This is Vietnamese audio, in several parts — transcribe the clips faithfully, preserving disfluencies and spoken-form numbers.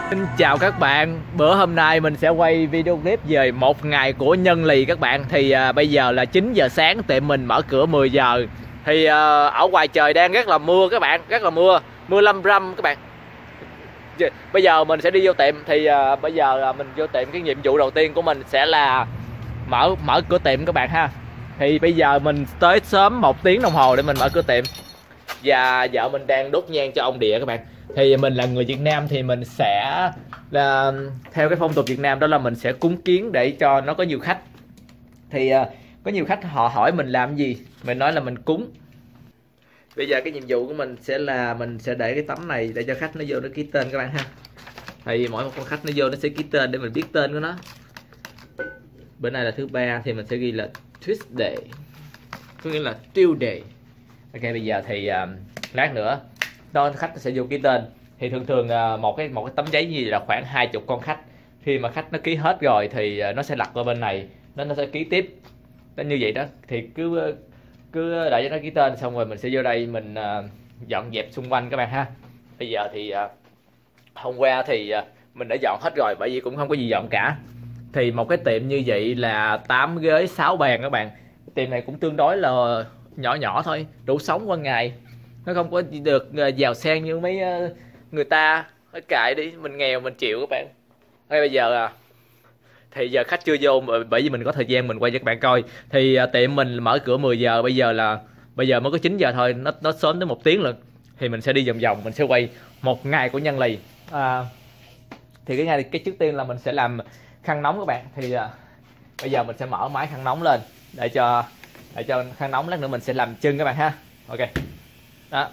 Xin chào các bạn, bữa hôm nay mình sẽ quay video clip về một ngày của Nhân Lì các bạn. Thì à, bây giờ là chín giờ sáng, tiệm mình mở cửa mười giờ. Thì à, ở ngoài trời đang rất là mưa các bạn, rất là mưa, mưa lâm râm các bạn. Bây giờ mình sẽ đi vô tiệm. Thì à, bây giờ là mình vô tiệm, cái nhiệm vụ đầu tiên của mình sẽ là mở mở cửa tiệm các bạn ha. Thì bây giờ mình tới sớm một tiếng đồng hồ để mình mở cửa tiệm. Và vợ mình đang đốt nhang cho ông địa các bạn. Thì mình là người Việt Nam thì mình sẽ là theo cái phong tục Việt Nam, đó là mình sẽ cúng kiến để cho nó có nhiều khách. Thì uh, có nhiều khách họ hỏi mình làm gì, mình nói là mình cúng. Bây giờ cái nhiệm vụ của mình sẽ là mình sẽ để cái tấm này để cho khách nó vô nó ký tên các bạn ha. Thì mỗi một con khách nó vô nó sẽ ký tên để mình biết tên của nó. Bữa nay là thứ ba thì mình sẽ ghi là Tuesday, có nghĩa là Tuesday. Ok, bây giờ thì uh, lát nữa đó khách sẽ vô ký tên. Thì thường thường uh, một cái một cái tấm giấy như vậy là khoảng hai chục con khách. Khi mà khách nó ký hết rồi thì uh, nó sẽ lật qua bên này, nó nó sẽ ký tiếp. Nó như vậy đó. Thì cứ cứ đợi cho nó ký tên xong rồi mình sẽ vô đây mình uh, dọn dẹp xung quanh các bạn ha. Bây giờ thì uh, hôm qua thì uh, mình đã dọn hết rồi, bởi vì cũng không có gì dọn cả. Thì một cái tiệm như vậy là tám ghế sáu bàn các bạn. Tiệm này cũng tương đối là nhỏ nhỏ thôi, đủ sống qua ngày. Nó không có được giàu sang như mấy người ta. Nó kệ đi, mình nghèo mình chịu các bạn. Thế bây giờ à, thì giờ khách chưa vô, bởi vì mình có thời gian mình quay cho các bạn coi. Thì à, tiệm mình mở cửa mười giờ, bây giờ là bây giờ mới có chín giờ thôi, nó nó sớm tới một tiếng lận. Thì mình sẽ đi vòng vòng, mình sẽ quay một ngày của Nhân Lì. À, thì cái ngày cái trước tiên là mình sẽ làm khăn nóng các bạn. Thì à, bây giờ mình sẽ mở máy khăn nóng lên để cho để cho khăn nóng, lát nữa mình sẽ làm chân các bạn ha. Ok. Đó.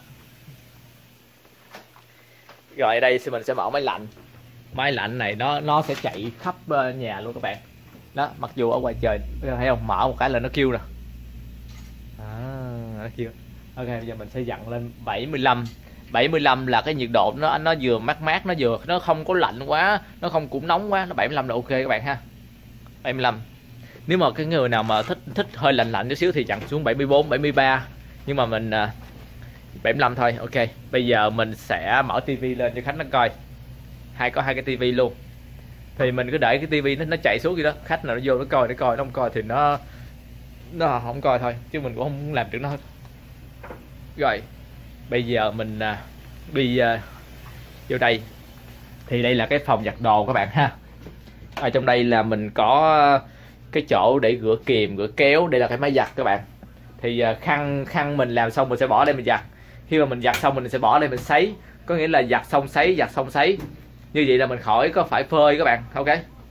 Rồi ở đây thì mình sẽ mở máy lạnh. Máy lạnh này nó nó sẽ chạy khắp nhà luôn các bạn. Đó, mặc dù ở ngoài trời thấy không, mở một cái là nó kêu nè. À, nó kêu. Ok, bây giờ mình sẽ dặn lên bảy mươi lăm. bảy mươi lăm là cái nhiệt độ nó nó vừa mát mát, nó vừa nó không có lạnh quá, nó không cũng nóng quá, nó bảy mươi lăm là ok các bạn ha. bảy mươi lăm. Nếu mà cái người nào mà thích thích hơi lạnh lạnh chút xíu thì dặn xuống bảy mươi bốn, bảy mươi ba. Nhưng mà mình bảy mươi lăm thôi. Ok, bây giờ mình sẽ mở tivi lên cho khách nó coi. Hai có hai cái tivi luôn. Thì mình cứ để cái tivi nó nó chạy xuống gì đó, khách nào nó vô nó coi, nó coi, nó không coi thì nó nó không coi thôi, chứ mình cũng không làm chuyện đó hết. Rồi, bây giờ mình uh, đi uh, vô đây. Thì đây là cái phòng giặt đồ các bạn ha. Ở trong đây là mình có cái chỗ để rửa kìm, rửa kéo, đây là cái máy giặt các bạn. Thì uh, khăn khăn mình làm xong mình sẽ bỏ đây mình giặt. Khi mà mình giặt xong mình sẽ bỏ đây mình sấy, có nghĩa là giặt xong sấy, giặt xong sấy. Như vậy là mình khỏi có phải phơi các bạn. Ok.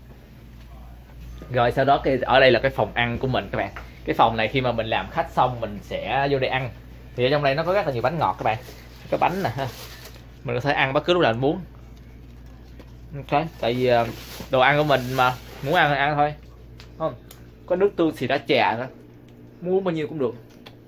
Rồi sau đó cái ở đây là cái phòng ăn của mình các bạn. Cái phòng này khi mà mình làm khách xong mình sẽ vô đây ăn. Thì ở trong đây nó có rất là nhiều bánh ngọt các bạn. Cái bánh nè ha, mình có thể ăn bất cứ lúc nào mình muốn. Ok, tại vì uh, đồ ăn của mình mà, muốn ăn thì ăn thôi. Không, có nước tương xì đá chà nữa, muốn bao nhiêu cũng được.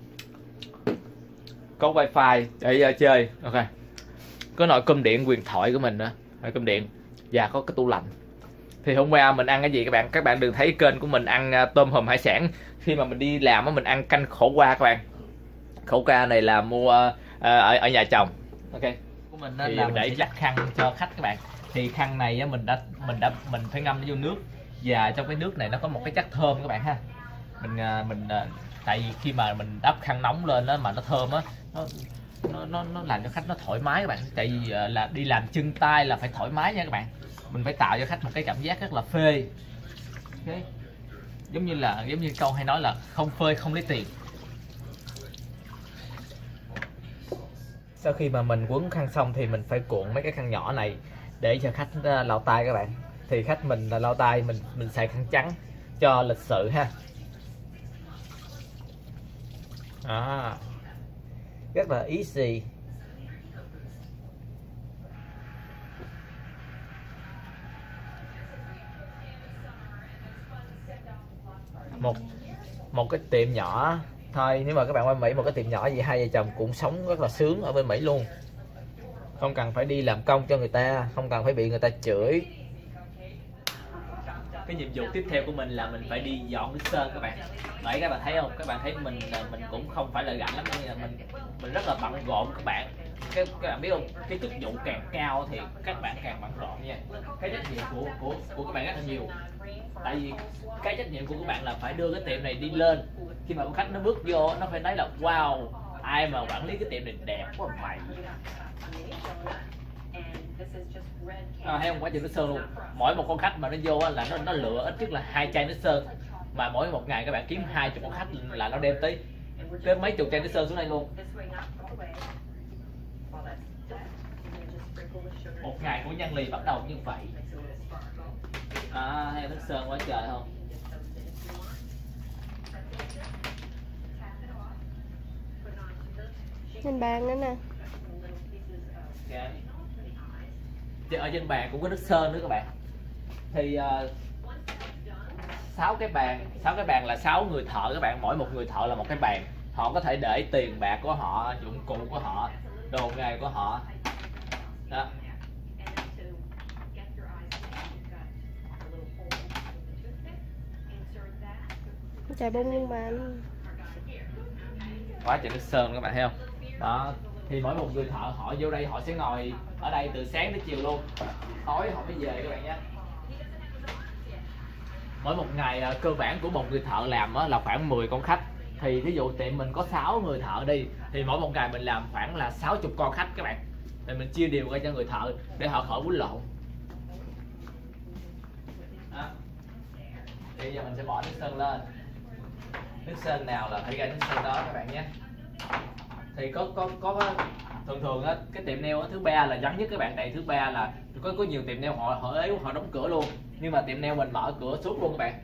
Có wifi để uh, chơi. Ok. Có nồi cơm điện huyền thoại của mình nữa, nồi cơm điện. Và có cái tủ lạnh. Thì hôm qua mình ăn cái gì các bạn? Các bạn đừng thấy kênh của mình ăn uh, tôm hùm hải sản. Khi mà mình đi làm á, mình ăn canh khổ qua các bạn. Khổ qua này là mua uh, ở ở nhà chồng. Ok. Của mình thì là mình để dắt khăn cho khách các bạn. Thì khăn này á, mình đã mình đã mình phải ngâm nó vô nước. Và trong cái nước này nó có một cái chất thơm các bạn ha. Mình uh, mình uh, tại vì khi mà mình đắp khăn nóng lên đó mà nó thơm á, nó nó nó nó làm cho khách nó thoải mái các bạn. Tại vì uh, là đi làm chân tay là phải thoải mái nha các bạn. Mình phải tạo cho khách một cái cảm giác rất là phê. Okay. Giống như là giống như câu hay nói là không phơi không lấy tiền. Sau khi mà mình quấn khăn xong thì mình phải cuộn mấy cái khăn nhỏ này để cho khách uh, lau tay các bạn. Thì khách mình là lau tay, mình mình xài khăn trắng cho lịch sự ha. À, rất là easy. Một một cái tiệm nhỏ thôi, nếu mà các bạn qua Mỹ một cái tiệm nhỏ gì, hai vợ chồng cũng sống rất là sướng ở bên Mỹ luôn. Không cần phải đi làm công cho người ta, không cần phải bị người ta chửi. Cái nhiệm vụ tiếp theo của mình là mình phải đi dọn cái sơn các bạn. Đấy, các bạn thấy không? Các bạn thấy mình mình cũng không phải là rảnh lắm, nhưng mà mình mình rất là bận rộn các bạn. các, các bạn biết không, cái chức vụ càng cao thì các bạn càng bận rộn nha. Cái trách nhiệm của của của các bạn rất là nhiều. Tại vì cái trách nhiệm của các bạn là phải đưa cái tiệm này đi lên. Khi mà khách nó bước vô nó phải nói là wow, ai mà quản lý cái tiệm này đẹp quá mày. À, thấy không, quá trình nước sơn luôn. Mỗi một con khách mà nó vô là nó nó lựa ít nhất là hai chai nước sơn, mà mỗi một ngày các bạn kiếm hai chục con khách là nó đem tới tới mấy chục chai nước sơn xuống đây luôn. Một ngày của Nhân Lì bắt đầu như vậy. À, hay nước sơn quá trời không? Trên bàn nữa nè. Okay. Ở trên bàn cũng có nước sơn nữa các bạn. Thì uh, sáu cái bàn, sáu cái bàn là sáu người thợ các bạn, mỗi một người thợ là một cái bàn. Họ có thể để tiền bạc của họ, dụng cụ của họ, đồ nghề của họ. Đó. Chai bông nhưng mà Quá trời nước sơn các bạn thấy không? Đó. Thì mỗi một người thợ họ vô đây họ sẽ ngồi ở đây từ sáng đến chiều luôn, tối họ mới về các bạn nhé. Mỗi một ngày uh, cơ bản của một người thợ làm uh, là khoảng mười con khách. Thì ví dụ tiệm mình có sáu người thợ đi, thì mỗi một ngày mình làm khoảng là sáu mươi con khách các bạn. Thì mình chia đều ra cho người thợ để họ khỏi quýnh lộn. Đó. Bây giờ mình sẽ bỏ nước sơn lên. Nước sơn nào là phải ra nước sơn đó các bạn nhé. Thì có có có thường thường á, cái tiệm nail thứ ba là vắng nhất các bạn. Tại thứ ba là có có nhiều tiệm nail họ họ ế họ đóng cửa luôn, nhưng mà tiệm nail mình mở cửa suốt luôn các bạn.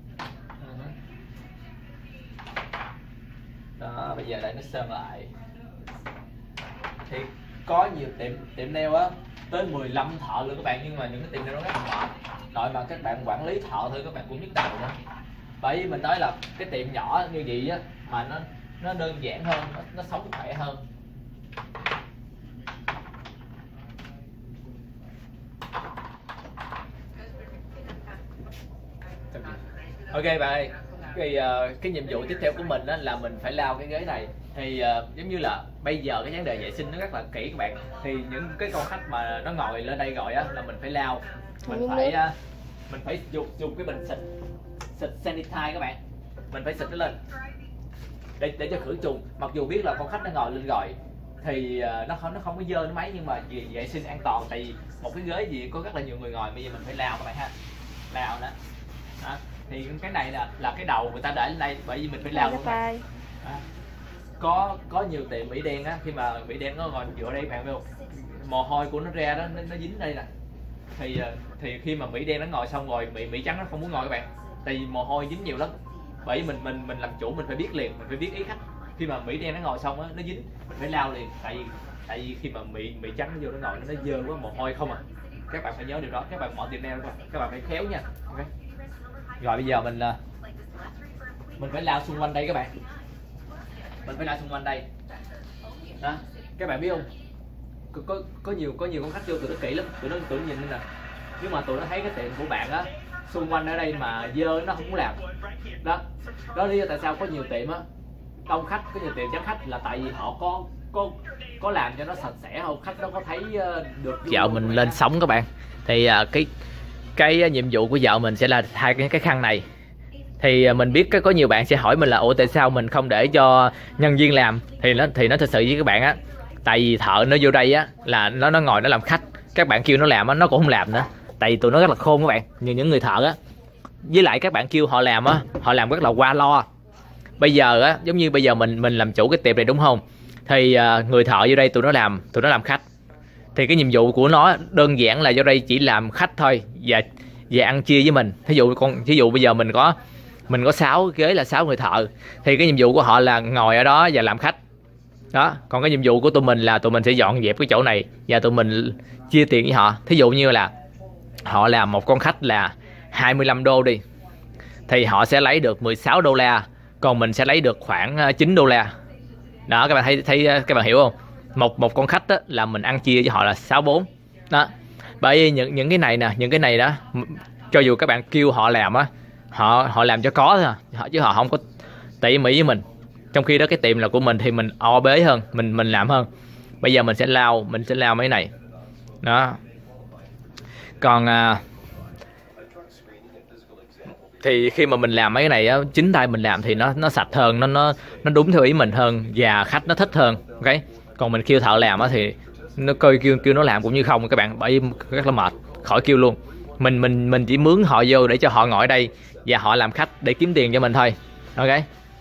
Đó, bây giờ lại nó sơn lại. Thì có nhiều tiệm tiệm nail á tới mười lăm thợ luôn các bạn, nhưng mà những cái tiệm nail nó rất là mệt. Nội mà các bạn quản lý thợ thôi các bạn cũng nhức đầu nữa. Bởi vì mình nói là cái tiệm nhỏ như vậy á mà nó nó đơn giản hơn, nó, nó sống khỏe hơn. Ok bạn ơi, cái, uh, cái nhiệm vụ tiếp theo của mình đó là mình phải lau cái ghế này. Thì uh, giống như là bây giờ cái vấn đề vệ sinh nó rất là kỹ các bạn. Thì những cái con khách mà nó ngồi lên đây rồi á là mình phải lau. Mình phải uh, mình phải dùng dùng cái bình xịt xịt sanitize các bạn. Mình phải xịt nó lên để để cho khử trùng. Mặc dù biết là con khách nó ngồi lên rồi thì uh, nó không nó không có dơ nó mấy, nhưng mà vì vệ sinh an toàn, tại vì một cái ghế gì có rất là nhiều người ngồi, bây giờ mình phải lau các bạn ha. Lau đó. Đó. Thì cái này là là cái đầu người ta để lên đây, bởi vì mình phải lau luôn. Có có nhiều tiệm Mỹ đen á, khi mà Mỹ đen nó ngồi dựa đây bạn biết không, mồ hôi của nó ra đó, nó, nó dính đây nè. Thì thì khi mà Mỹ đen nó ngồi xong rồi Mỹ Mỹ trắng nó không muốn ngồi các bạn, tại vì mồ hôi dính nhiều lắm. Bởi vì mình mình mình làm chủ mình phải biết liền, mình phải biết ý khách. Khi mà Mỹ đen nó ngồi xong á nó dính, mình phải lau liền, tại vì tại vì khi mà Mỹ Mỹ trắng nó vô nó ngồi nó dơ quá, mồ hôi không à. Các bạn phải nhớ điều đó, các bạn mở tiệm nail các bạn phải khéo nha. Okay. Rồi bây giờ mình mình phải lau xung quanh đây các bạn. Mình phải lau xung quanh đây. Đó, các bạn biết không? Có có, có nhiều có nhiều con khách vô tụi nó kỹ lắm, tụi nó tụi nó nhìn nên là, nhưng mà tụi nó thấy cái tiệm của bạn á xung quanh ở đây mà dơ nó không muốn làm. Đó, đó lý do tại sao có nhiều tiệm á đông khách, có nhiều tiệm vắng khách là tại vì họ có có có làm cho nó sạch sẽ không, khách nó có thấy được. Vợ mình lên sóng các bạn. Thì cái cái nhiệm vụ của vợ mình sẽ là hai cái cái khăn này. Thì mình biết có nhiều bạn sẽ hỏi mình là ủa tại sao mình không để cho nhân viên làm. Thì nó thì nó thật sự với các bạn á, tại vì thợ nó vô đây á là nó nó ngồi nó làm khách, các bạn kêu nó làm á nó cũng không làm nữa, tại vì tụi nó rất là khôn các bạn. Như những người thợ á, với lại các bạn kêu họ làm á, họ làm rất là qua lo. Bây giờ á, giống như bây giờ mình mình làm chủ cái tiệm này đúng không, thì uh, người thợ vô đây tụi nó làm tụi nó làm khách, thì cái nhiệm vụ của nó đơn giản là vô đây chỉ làm khách thôi, và và ăn chia với mình. Thí dụ con thí dụ bây giờ mình có mình có sáu ghế là sáu người thợ, thì cái nhiệm vụ của họ là ngồi ở đó và làm khách đó. Còn cái nhiệm vụ của tụi mình là tụi mình sẽ dọn dẹp cái chỗ này và tụi mình chia tiền với họ. Thí dụ như là họ làm một con khách là hai mươi lăm đô đi, thì họ sẽ lấy được mười sáu đô la, còn mình sẽ lấy được khoảng chín đô la. Đó, các bạn thấy thấy các bạn hiểu không? Một một con khách đó, là mình ăn chia với họ là sáu bốn. Đó. Bởi vì những những cái này nè, những cái này đó, cho dù các bạn kêu họ làm á, họ họ làm cho có thôi à, chứ họ không có tỉ mỉ với mình. Trong khi đó cái tiệm là của mình thì mình o bế hơn, mình mình làm hơn. Bây giờ mình sẽ lao mình sẽ lao mấy này đó. Còn à, thì khi mà mình làm mấy cái này á, chính tay mình làm thì nó nó sạch hơn, nó nó nó đúng theo ý mình hơn và khách nó thích hơn. Ok, còn mình kêu thợ làm á thì nó coi kêu kêu nó làm cũng như không các bạn, bởi rất là mệt, khỏi kêu luôn. Mình mình mình chỉ mướn họ vô để cho họ ngồi ở đây và họ làm khách để kiếm tiền cho mình thôi. Ok,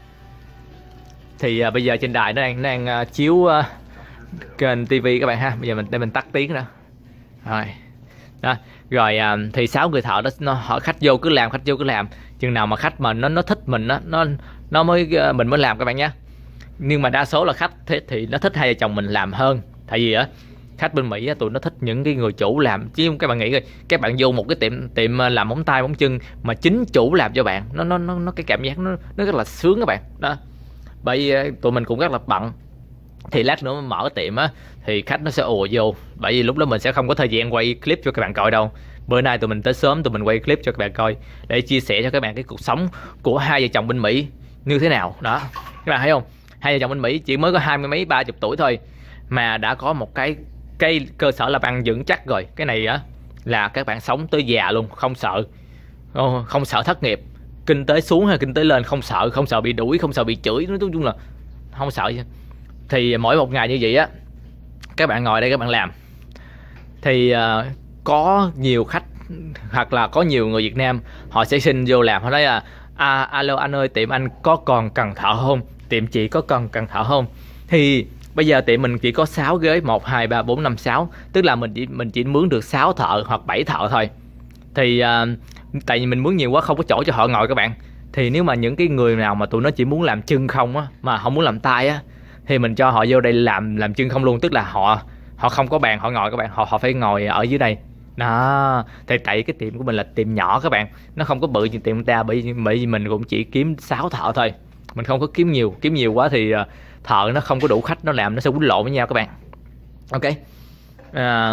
thì uh, bây giờ trên đài nó đang nó đang uh, chiếu uh, kênh tivi các bạn ha. Bây giờ mình để mình tắt tiếng đó rồi đó. Rồi à, thì sáu người thợ đó nó họ khách vô cứ làm khách vô cứ làm chừng nào mà khách mà nó nó thích mình đó, nó nó mới mình mới làm các bạn nhé. Nhưng mà đa số là khách thế thì nó thích hai vợ chồng mình làm hơn. Tại vì á khách bên Mỹ á, tụi nó thích những cái người chủ làm, chứ các bạn nghĩ coi, các bạn vô một cái tiệm tiệm làm móng tay móng chân mà chính chủ làm cho bạn, nó nó nó, nó cái cảm giác nó nó rất là sướng các bạn đó. Bởi vì tụi mình cũng rất là bận, thì lát nữa mở cái tiệm á thì khách nó sẽ ùa vô, bởi vì lúc đó mình sẽ không có thời gian quay clip cho các bạn coi đâu. Bữa nay tụi mình tới sớm, tụi mình quay clip cho các bạn coi để chia sẻ cho các bạn cái cuộc sống của hai vợ chồng bên Mỹ như thế nào đó. Các bạn thấy không, hai vợ chồng bên Mỹ chỉ mới có hai mươi mấy ba chục tuổi thôi mà đã có một cái cái cơ sở làm ăn vững chắc rồi. Cái này á là các bạn sống tới già luôn, không sợ không sợ thất nghiệp, kinh tế xuống hay kinh tế lên không sợ, không sợ bị đuổi, không sợ bị chửi, nói chung là không sợ. Thì mỗi một ngày như vậy á, các bạn ngồi đây các bạn làm thì uh, có nhiều khách hoặc là có nhiều người Việt Nam họ sẽ xin vô làm. Họ nói là à, alo anh ơi, tiệm anh có còn cần thợ không, tiệm chị có còn cần thợ không. Thì bây giờ tiệm mình chỉ có sáu ghế, một hai ba bốn năm sáu, tức là mình chỉ mình chỉ mướn được sáu thợ hoặc bảy thợ thôi. Thì uh, tại vì mình mướn nhiều quá không có chỗ cho họ ngồi các bạn. Thì nếu mà những cái người nào mà tụi nó chỉ muốn làm chân không á, mà không muốn làm tay á, thì mình cho họ vô đây làm làm chân không luôn, tức là họ họ không có bàn họ ngồi các bạn, họ họ phải ngồi ở dưới đây đó. Thì tại cái tiệm của mình là tiệm nhỏ các bạn, nó không có bự như tiệm người ta, bởi vì mình cũng chỉ kiếm sáu thợ thôi, mình không có kiếm nhiều, kiếm nhiều quá thì thợ nó không có đủ khách, nó làm nó sẽ quýnh lộn với nhau các bạn. Ok, à,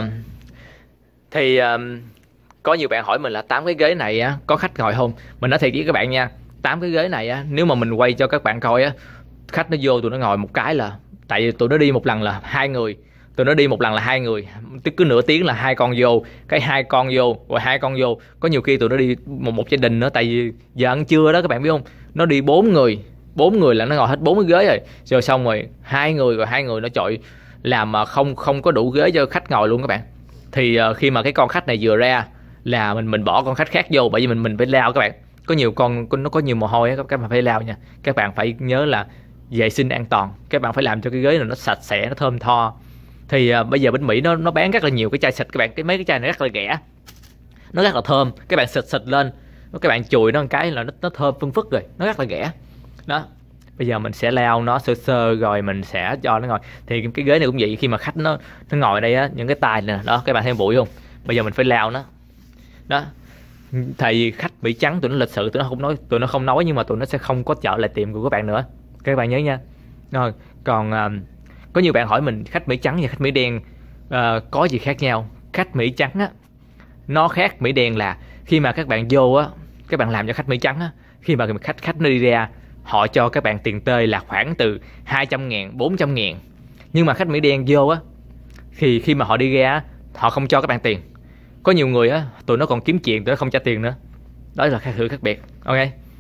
thì à, có nhiều bạn hỏi mình là tám cái ghế này á, có khách ngồi không. Mình nói thiệt với các bạn nha, tám cái ghế này á, nếu mà mình quay cho các bạn coi á, khách nó vô tụi nó ngồi một cái là, tại vì tụi nó đi một lần là hai người, tụi nó đi một lần là hai người, tức cứ nửa tiếng là hai con vô, cái hai con vô rồi hai con vô. Có nhiều khi tụi nó đi một một gia đình nữa, tại vì giờ ăn trưa đó các bạn biết không, nó đi bốn người, bốn người là nó ngồi hết bốn cái ghế rồi, rồi xong rồi hai người rồi hai người nó chọi làm mà không không có đủ ghế cho khách ngồi luôn các bạn. Thì uh, khi mà cái con khách này vừa ra là mình mình bỏ con khách khác vô, bởi vì mình mình phải lao các bạn. Có nhiều con nó có nhiều mồ hôi á, các bạn phải lao nha. Các bạn phải nhớ là vệ sinh an toàn, các bạn phải làm cho cái ghế này nó sạch sẽ, nó thơm tho. Thì uh, bây giờ bên Mỹ nó nó bán rất là nhiều cái chai xịt các bạn, cái mấy cái chai này rất là rẻ, nó rất là thơm, các bạn xịt xịt lên, các bạn chùi nó một cái là nó, nó thơm phưng phức rồi, nó rất là rẻ đó. Bây giờ mình sẽ lao nó sơ sơ rồi mình sẽ cho nó ngồi. Thì cái ghế này cũng vậy, khi mà khách nó nó ngồi đây á, những cái tài này đó, các bạn thấy bụi không, bây giờ mình phải lao nó đó. Thì khách Mỹ trắng tụi nó lịch sự, tụi nó không nói, tụi nó không nói nhưng mà tụi nó sẽ không có trở lại tiệm của các bạn nữa, các bạn nhớ nha. Rồi còn uh, có nhiều bạn hỏi mình khách Mỹ trắng và khách Mỹ đen uh, có gì khác nhau. Khách Mỹ trắng á, nó khác Mỹ đen là khi mà các bạn vô á, các bạn làm cho khách Mỹ trắng á, khi mà khách khách nó đi ra, họ cho các bạn tiền tơi là khoảng từ hai trăm ngàn, bốn trăm ngàn. Nhưng mà khách Mỹ đen vô á, thì khi mà họ đi ra họ không cho các bạn tiền. Có nhiều người á, tụi nó còn kiếm chuyện, tụi nó không trả tiền nữa. Đó là khác sự khác biệt. Ok,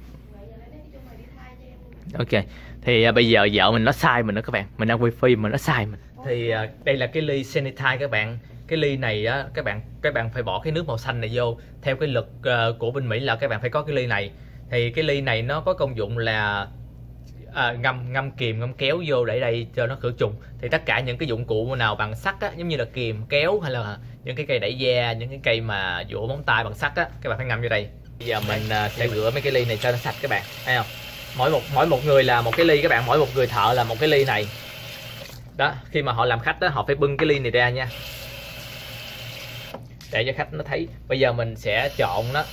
ok. Thì uh, bây giờ vợ mình nó sai mình nữa các bạn, mình đang quay phim mà nó sai mình. Thì uh, đây là cái ly sanitize các bạn. Cái ly này á, các bạn các bạn phải bỏ cái nước màu xanh này vô. Theo cái luật uh, của bên Mỹ là các bạn phải có cái ly này. Thì cái ly này nó có công dụng là à, ngâm ngâm kìm ngâm kéo vô để đây cho nó khử trùng. Thì tất cả những cái dụng cụ nào bằng sắt á, giống như là kìm kéo hay là những cái cây đẩy da, những cái cây mà vỗ móng tay bằng sắt á, các bạn phải ngâm vô đây. Bây giờ mình uh, sẽ rửa mấy cái ly này cho nó sạch các bạn, thấy không? Mỗi một mỗi một người là một cái ly các bạn, mỗi một người thợ là một cái ly này. Đó, khi mà họ làm khách đó, họ phải bưng cái ly này ra nha, để cho khách nó thấy. Bây giờ mình sẽ trộn nó.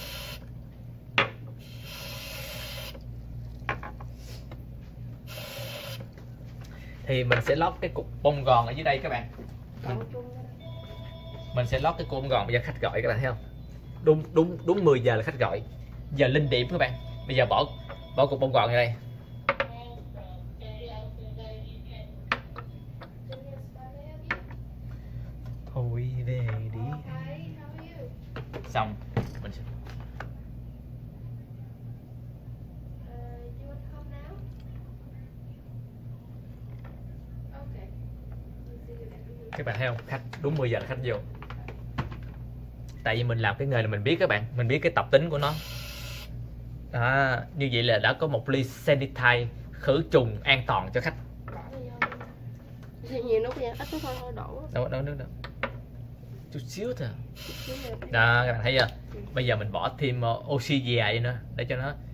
Thì mình sẽ lót cái cục bông gòn ở dưới đây các bạn. Mình, mình sẽ lót cái cục bông gòn. Bây giờ khách gọi các bạn thấy không? Đúng đúng đúng mười giờ là khách gọi. Giờ linh điểm các bạn. Bây giờ bỏ bỏ cục bông gòn ở đây. xong mình sẽ các bạn thấy không, khách đúng mười giờ là khách vô. Tại vì mình làm cái nghề là mình biết các bạn, mình biết cái tập tính của nó. Đó, như vậy là đã có một ly sanitize khử trùng an toàn cho khách. Nhiều nước nha, ít nước thôi thôi đổ. Đâu đâu nước đâu. Chút xíu thôi. Đó, các bạn thấy chưa? Bây giờ mình bỏ thêm oxy về nữa để cho nó.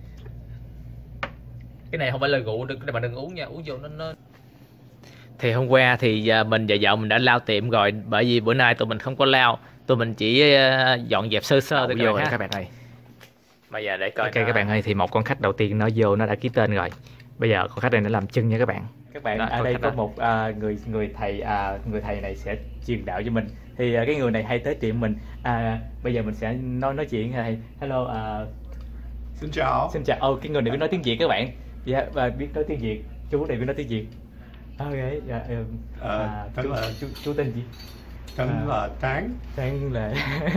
Cái này không phải là rượu, đừng các bạn đừng uống nha, uống vô nó nó Thì hôm qua thì mình và vợ mình đã lau tiệm rồi, bởi vì bữa nay tụi mình không có lau, tụi mình chỉ dọn dẹp sơ sơ thôi các, các bạn ơi. Bây giờ để coi. Ok nó... các bạn ơi, thì một con khách đầu tiên nó vô nó đã ký tên rồi. Bây giờ con khách này nó làm chân nha các bạn. Các bạn, đó, ở đây có đó. một uh, người người thầy uh, người thầy này sẽ truyền đạo cho mình. Thì uh, cái người này hay tới tiệm mình. Uh, bây giờ mình sẽ nói nói chuyện thầy. Hello. Uh... Xin chào. Xin chào. Oh, cái người này biết nói tiếng Việt các bạn. Dạ, yeah, và biết nói tiếng Việt. Chú này biết nói tiếng Việt. Ok, dạ, um, à, uh, chú, là... chú, chú tên gì? Tên à, là Tang. Tang là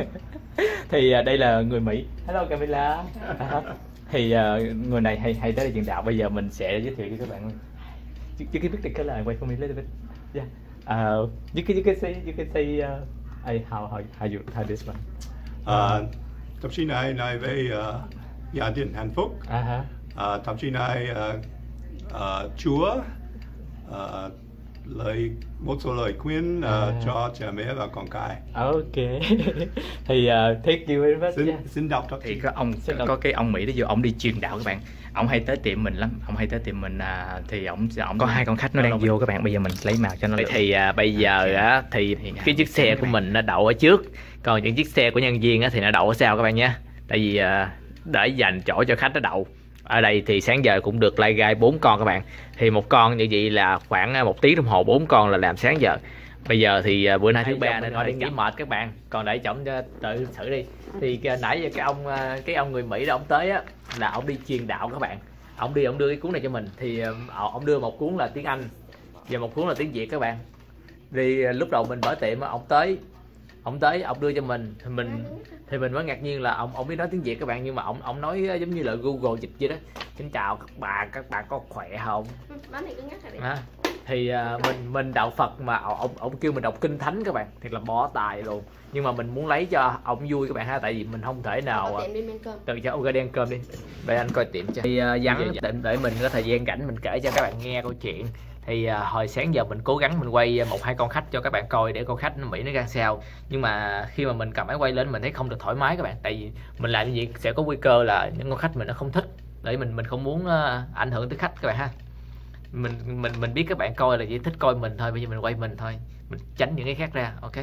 thì uh, đây là người Mỹ. Hello Camilla. Uh, thì uh, người này hay hay tới đây truyền đạo. Bây giờ mình sẽ giới thiệu cho các bạn. You, you can pick the color. Wait for me a little bit. Yeah. Uh, you can you can say you can say uh, I, how how how you how this one. Uh, tạp chí này nói về uh, gia đình hạnh phúc. Uh -huh. uh, tạp chí này uh, uh, Chúa uh, lời một số lời khuyên uh, à. cho cha mẹ và con cái. Ok. Thì uh, thank you very much. Xin, yeah. xin đọc cho thì có ông có, có cái ông Mỹ đó vô, ông đi truyền đạo các bạn. Ông hay tới tiệm mình lắm, ông hay tới tiệm mình à, thì ông ông có hai con khách nó đang vô các bạn. Bây giờ mình lấy màu cho nó. Thì à, bây giờ á thì, thì cái chiếc xe của mình nó đậu ở trước, còn những chiếc xe của nhân viên á thì nó đậu ở sau các bạn nhé. Tại vì à, để dành chỗ cho khách nó đậu. Ở đây thì sáng giờ cũng được lai gai bốn con các bạn. Thì một con như vậy là khoảng một tiếng đồng hồ, bốn con là làm sáng giờ. Bây giờ thì bữa nay thứ ba nên ngồi đi nghỉ mệt các bạn. Còn để chồng tự xử đi. Thì nãy giờ cái ông cái ông người Mỹ đó ông tới á là ông đi truyền đạo các bạn. Ông đi ông đưa cái cuốn này cho mình thì ông đưa một cuốn là tiếng Anh và một cuốn là tiếng Việt các bạn. Thì lúc đầu mình mở tiệm ông tới ông tới ông đưa cho mình thì mình thì mình mới ngạc nhiên là ông ông biết nói tiếng Việt các bạn, nhưng mà ông ông nói giống như là Google dịch vậy đó. Xin chào các bạn, các bạn có khỏe không? À, thì uh, mình mình đạo Phật mà ông ông kêu mình đọc kinh thánh các bạn, thiệt là bó tài luôn. Nhưng mà mình muốn lấy cho ông vui các bạn ha, tại vì mình không thể nào từ cho ông ra đi ăn cơm đi. Để anh coi tiệm cho. Thì uh, vắng tiệm để mình có thời gian rảnh mình kể cho các bạn nghe câu chuyện. Thì uh, hồi sáng giờ mình cố gắng mình quay một hai con khách cho các bạn coi để con khách nó Mỹ nó ra sao. Nhưng mà khi mà mình cầm máy quay lên mình thấy không được thoải mái các bạn. Tại vì mình làm như vậy sẽ có nguy cơ là những con khách mình nó không thích. Để mình mình không muốn uh, ảnh hưởng tới khách các bạn ha. Mình mình mình biết các bạn coi là chỉ thích coi mình thôi, bây giờ mình quay mình thôi, mình tránh những cái khác ra. Ok.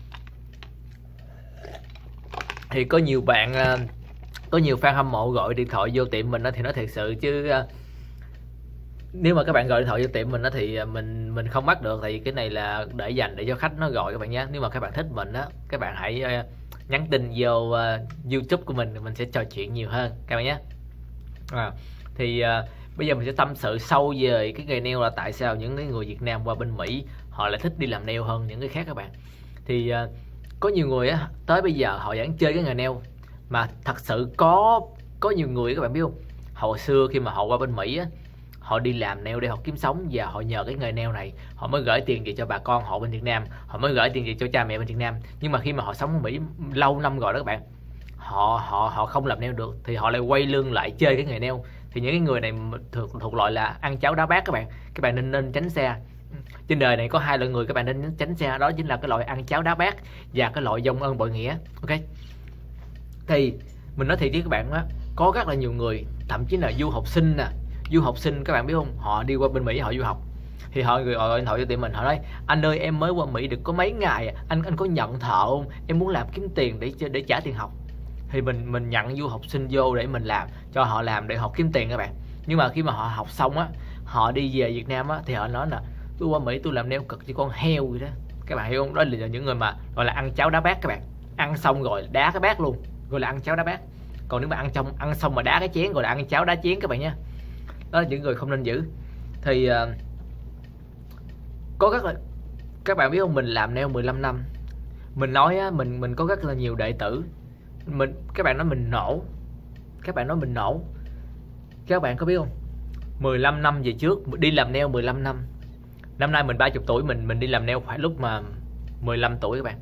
Thì có nhiều bạn uh, có nhiều fan hâm mộ gọi điện thoại vô tiệm mình đó, thì nói thiệt sự chứ uh, nếu mà các bạn gọi điện thoại vô tiệm mình đó thì mình mình không bắt được, thì cái này là để dành để cho khách nó gọi các bạn nhé. Nếu mà các bạn thích mình đó, các bạn hãy uh, nhắn tin vô uh, YouTube của mình, mình sẽ trò chuyện nhiều hơn các bạn nhé. À, thì uh, bây giờ mình sẽ tâm sự sâu về cái nghề nail là tại sao những cái người Việt Nam qua bên Mỹ họ lại thích đi làm nail hơn những cái khác các bạn. Thì uh, có nhiều người á tới bây giờ họ vẫn chơi cái nghề nail, mà thật sự có có nhiều người các bạn biết không, hồi xưa khi mà họ qua bên Mỹ á, họ đi làm nail để họ kiếm sống và họ nhờ cái nghề nail này họ mới gửi tiền về cho bà con họ bên Việt Nam, họ mới gửi tiền về cho cha mẹ bên Việt Nam. Nhưng mà khi mà họ sống ở Mỹ lâu năm rồi đó các bạn, họ họ họ không làm nail được thì họ lại quay lưng lại chơi cái nghề nail. Thì những cái người này thuộc thuộc loại là ăn cháo đá bát các bạn. Các bạn nên nên tránh xa. Trên đời này có hai loại người các bạn nên tránh xa, đó chính là cái loại ăn cháo đá bát và cái loại vong ơn bội nghĩa. Ok. Thì mình nói thiệt với các bạn á, có rất là nhiều người, thậm chí là du học sinh nè, du học sinh các bạn biết không, họ đi qua bên Mỹ họ du học. Thì họ người gọi điện thoại cho tiệm mình, họ nói anh ơi em mới qua Mỹ được có mấy ngày, anh anh có nhận thợ không? Em muốn làm kiếm tiền để để trả tiền học. Thì mình mình nhận du học sinh vô để mình làm cho họ làm để họ kiếm tiền các bạn. Nhưng mà khi mà họ học xong á, họ đi về Việt Nam á thì họ nói là tôi qua Mỹ tôi làm nail cực như con heo vậy đó. Các bạn hiểu không? Đó là những người mà gọi là ăn cháo đá bát các bạn. Ăn xong rồi đá cái bát luôn, gọi là ăn cháo đá bát. Còn nếu mà ăn trong ăn xong mà đá cái chén gọi là ăn cháo đá chén các bạn nha. Đó là những người không nên giữ. Thì uh, có rất là các bạn biết không, mình làm nail mười lăm năm. Mình nói á, mình mình có rất là nhiều đệ tử. mình các bạn nói mình nổ, các bạn nói mình nổ. Các bạn có biết không, mười lăm năm về trước đi làm nail mười lăm năm. Năm nay mình ba mươi tuổi, mình mình đi làm nail phải lúc mà mười lăm tuổi các bạn.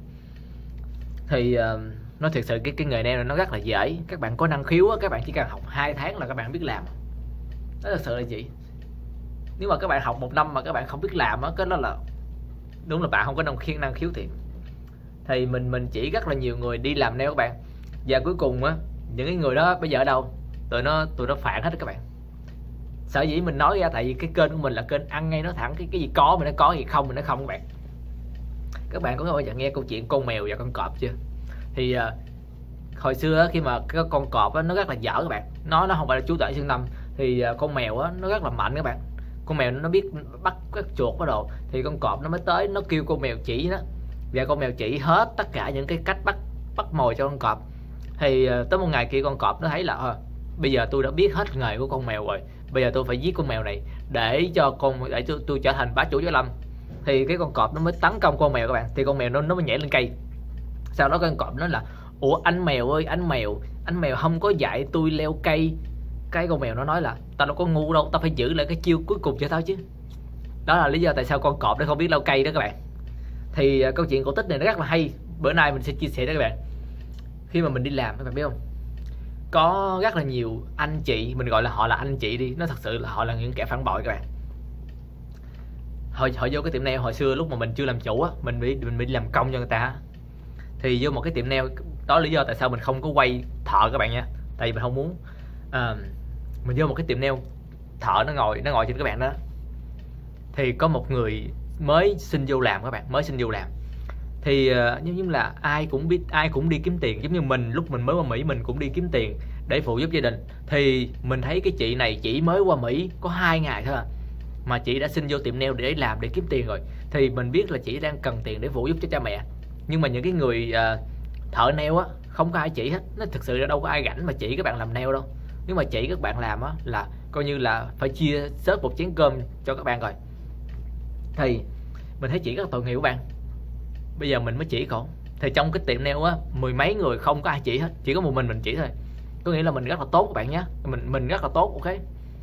Thì uh, nó thực sự cái cái nghề nail này nó rất là dễ. Các bạn có năng khiếu á, các bạn chỉ cần học hai tháng là các bạn biết làm. Đó thật sự là gì? Nếu mà các bạn học một năm mà các bạn không biết làm á, cái đó là đúng là bạn không có năng khiếu năng khiếu thiệt. Thì mình mình chỉ rất là nhiều người đi làm nail các bạn. Và cuối cùng á, những cái người đó bây giờ ở đâu? Tụi nó tụi nó phản hết đó các bạn. Sở dĩ mình nói ra tại vì cái kênh của mình là kênh ăn ngay nói thẳng, cái cái gì có mình nó có, gì không mình nó không các bạn. Các bạn có bao giờ nghe câu chuyện con mèo và con cọp chưa? Thì uh, hồi xưa khi mà cái con cọp á, nó rất là dở các bạn, nó nó không phải là chú tể xương tâm. Thì uh, con mèo á, nó rất là mạnh các bạn. Con mèo nó biết bắt các chuột bắt đồ, thì con cọp nó mới tới nó kêu con mèo chỉ nó, và con mèo chỉ hết tất cả những cái cách bắt bắt mồi cho con cọp. Thì uh, tới một ngày kia con cọp nó thấy là uh, bây giờ tôi đã biết hết nghề của con mèo rồi, bây giờ tôi phải giết con mèo này để cho con để tôi, tôi trở thành bá chủ võ lâm. Thì cái con cọp nó mới tấn công con mèo các bạn. Thì con mèo nó nó mới nhảy lên cây. Sau đó con cọp nói là ủa anh mèo ơi, anh mèo anh mèo không có dạy tôi leo cây. Cái con mèo nó nói là tao đâu có ngu đâu, tao phải giữ lại cái chiêu cuối cùng cho tao chứ. Đó là lý do tại sao con cọp nó không biết leo cây đó các bạn. Thì uh, câu chuyện cổ tích này nó rất là hay, bữa nay mình sẽ chia sẻ với các bạn. Khi mà mình đi làm các bạn biết không, có rất là nhiều anh chị, mình gọi là họ là anh chị đi, nó thật sự là họ là những kẻ phản bội các bạn. Hồi, hồi vô cái tiệm nail hồi xưa lúc mà mình chưa làm chủ á, mình bị mình bị làm công cho người ta. Thì vô một cái tiệm nail, đó là lý do tại sao mình không có quay thợ các bạn nha, tại vì mình không muốn. À, mình vô một cái tiệm nail, thợ nó ngồi nó ngồi trên các bạn đó. Thì có một người mới xin vô làm các bạn, mới xin vô làm. Thì uh, giống như là ai cũng biết, ai cũng đi kiếm tiền, giống như mình lúc mình mới qua Mỹ mình cũng đi kiếm tiền để phụ giúp gia đình. Thì mình thấy cái chị này chỉ mới qua Mỹ có hai ngày thôi à, mà chị đã xin vô tiệm nail để làm, để kiếm tiền rồi. Thì mình biết là chị đang cần tiền để phụ giúp cho cha mẹ. Nhưng mà những cái người uh, thợ nail á, không có ai chỉ hết. Nó thực sự là đâu có ai rảnh mà chỉ các bạn làm nail đâu. Nếu mà chỉ các bạn làm á là coi như là phải chia sớt một chén cơm cho các bạn rồi. Thì mình thấy chỉ rất là tội nghiệp các bạn. Bây giờ mình mới chỉ còn. Thì trong cái tiệm nail á, mười mấy người không có ai chỉ hết, chỉ có một mình mình chỉ thôi. Có nghĩa là mình rất là tốt các bạn nhé, Mình mình rất là tốt, ok.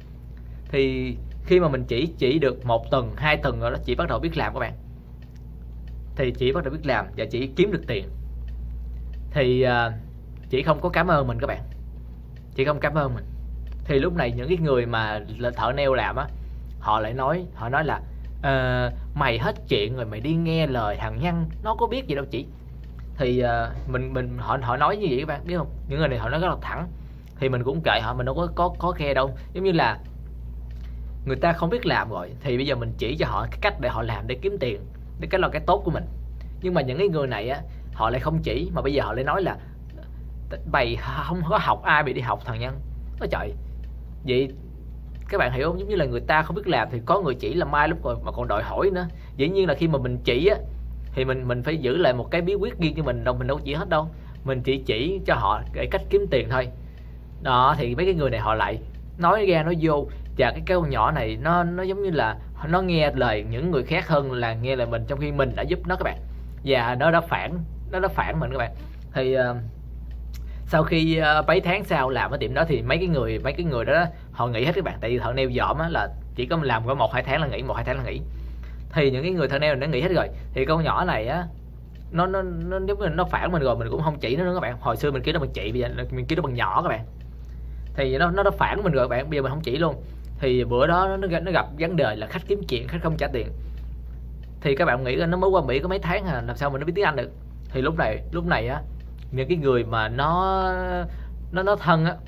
Thì khi mà mình chỉ chỉ được một tuần, hai tuần rồi đó, chị bắt đầu biết làm các bạn. Thì chị bắt đầu biết làm và chị kiếm được tiền. Thì uh, chị không có cảm ơn mình các bạn. Chị không cảm ơn mình. Thì lúc này những cái người mà thợ nail làm á, họ lại nói, họ nói là uh, mày hết chuyện rồi, mày đi nghe lời thằng Nhân, nó có biết gì đâu chị. Thì uh, mình mình họ họ nói như vậy các bạn biết không? Những người này họ nói rất là thẳng. Thì mình cũng kệ họ, mình đâu có có có khe đâu. Giống như là người ta không biết làm rồi, thì bây giờ mình chỉ cho họ cái cách để họ làm để kiếm tiền, để cái là cái tốt của mình. Nhưng mà những cái người này á, họ lại không chỉ, mà bây giờ họ lại nói là mày không có học, ai bị đi học thằng Nhân. Nói trời, vậy các bạn hiểu không? Giống như là người ta không biết làm thì có người chỉ là mai lúc rồi mà còn đòi hỏi nữa. Dĩ nhiên là khi mà mình chỉ á, thì mình mình phải giữ lại một cái bí quyết riêng cho mình đâu, mình đâu chỉ hết đâu. Mình chỉ chỉ cho họ cái cách kiếm tiền thôi. Đó, thì mấy cái người này họ lại nói ra nói vô. Và cái con nhỏ này nó nó giống như là nó nghe lời những người khác hơn là nghe lời mình, trong khi mình đã giúp nó các bạn. Và nó đã phản nó đã phản mình các bạn. Thì uh, sau khi uh, mấy tháng sau làm ở tiệm đó thì mấy cái người mấy cái người đó, đó họ nghỉ hết các bạn. Tại vì thợ nail dỏm á là chỉ có làm có một hai tháng là nghỉ, một hai tháng là nghỉ. Thì những cái người thợ nail nó nghỉ hết rồi. Thì con nhỏ này á, nó nó nó giống như nó phản mình rồi, mình cũng không chỉ nó nữa các bạn. Hồi xưa mình kêu nó bằng chị, bây giờ mình kêu nó bằng nhỏ các bạn. Thì nó nó đã phản mình rồi các bạn, bây giờ mình không chỉ luôn. Thì bữa đó nó nó gặp vấn đề là khách kiếm chuyện, khách không trả tiền. Thì các bạn nghĩ là nó mới qua Mỹ có mấy tháng à, làm sao mà nó biết tiếng Anh được. Thì lúc này lúc này á, những cái người mà nó nó nó thân á,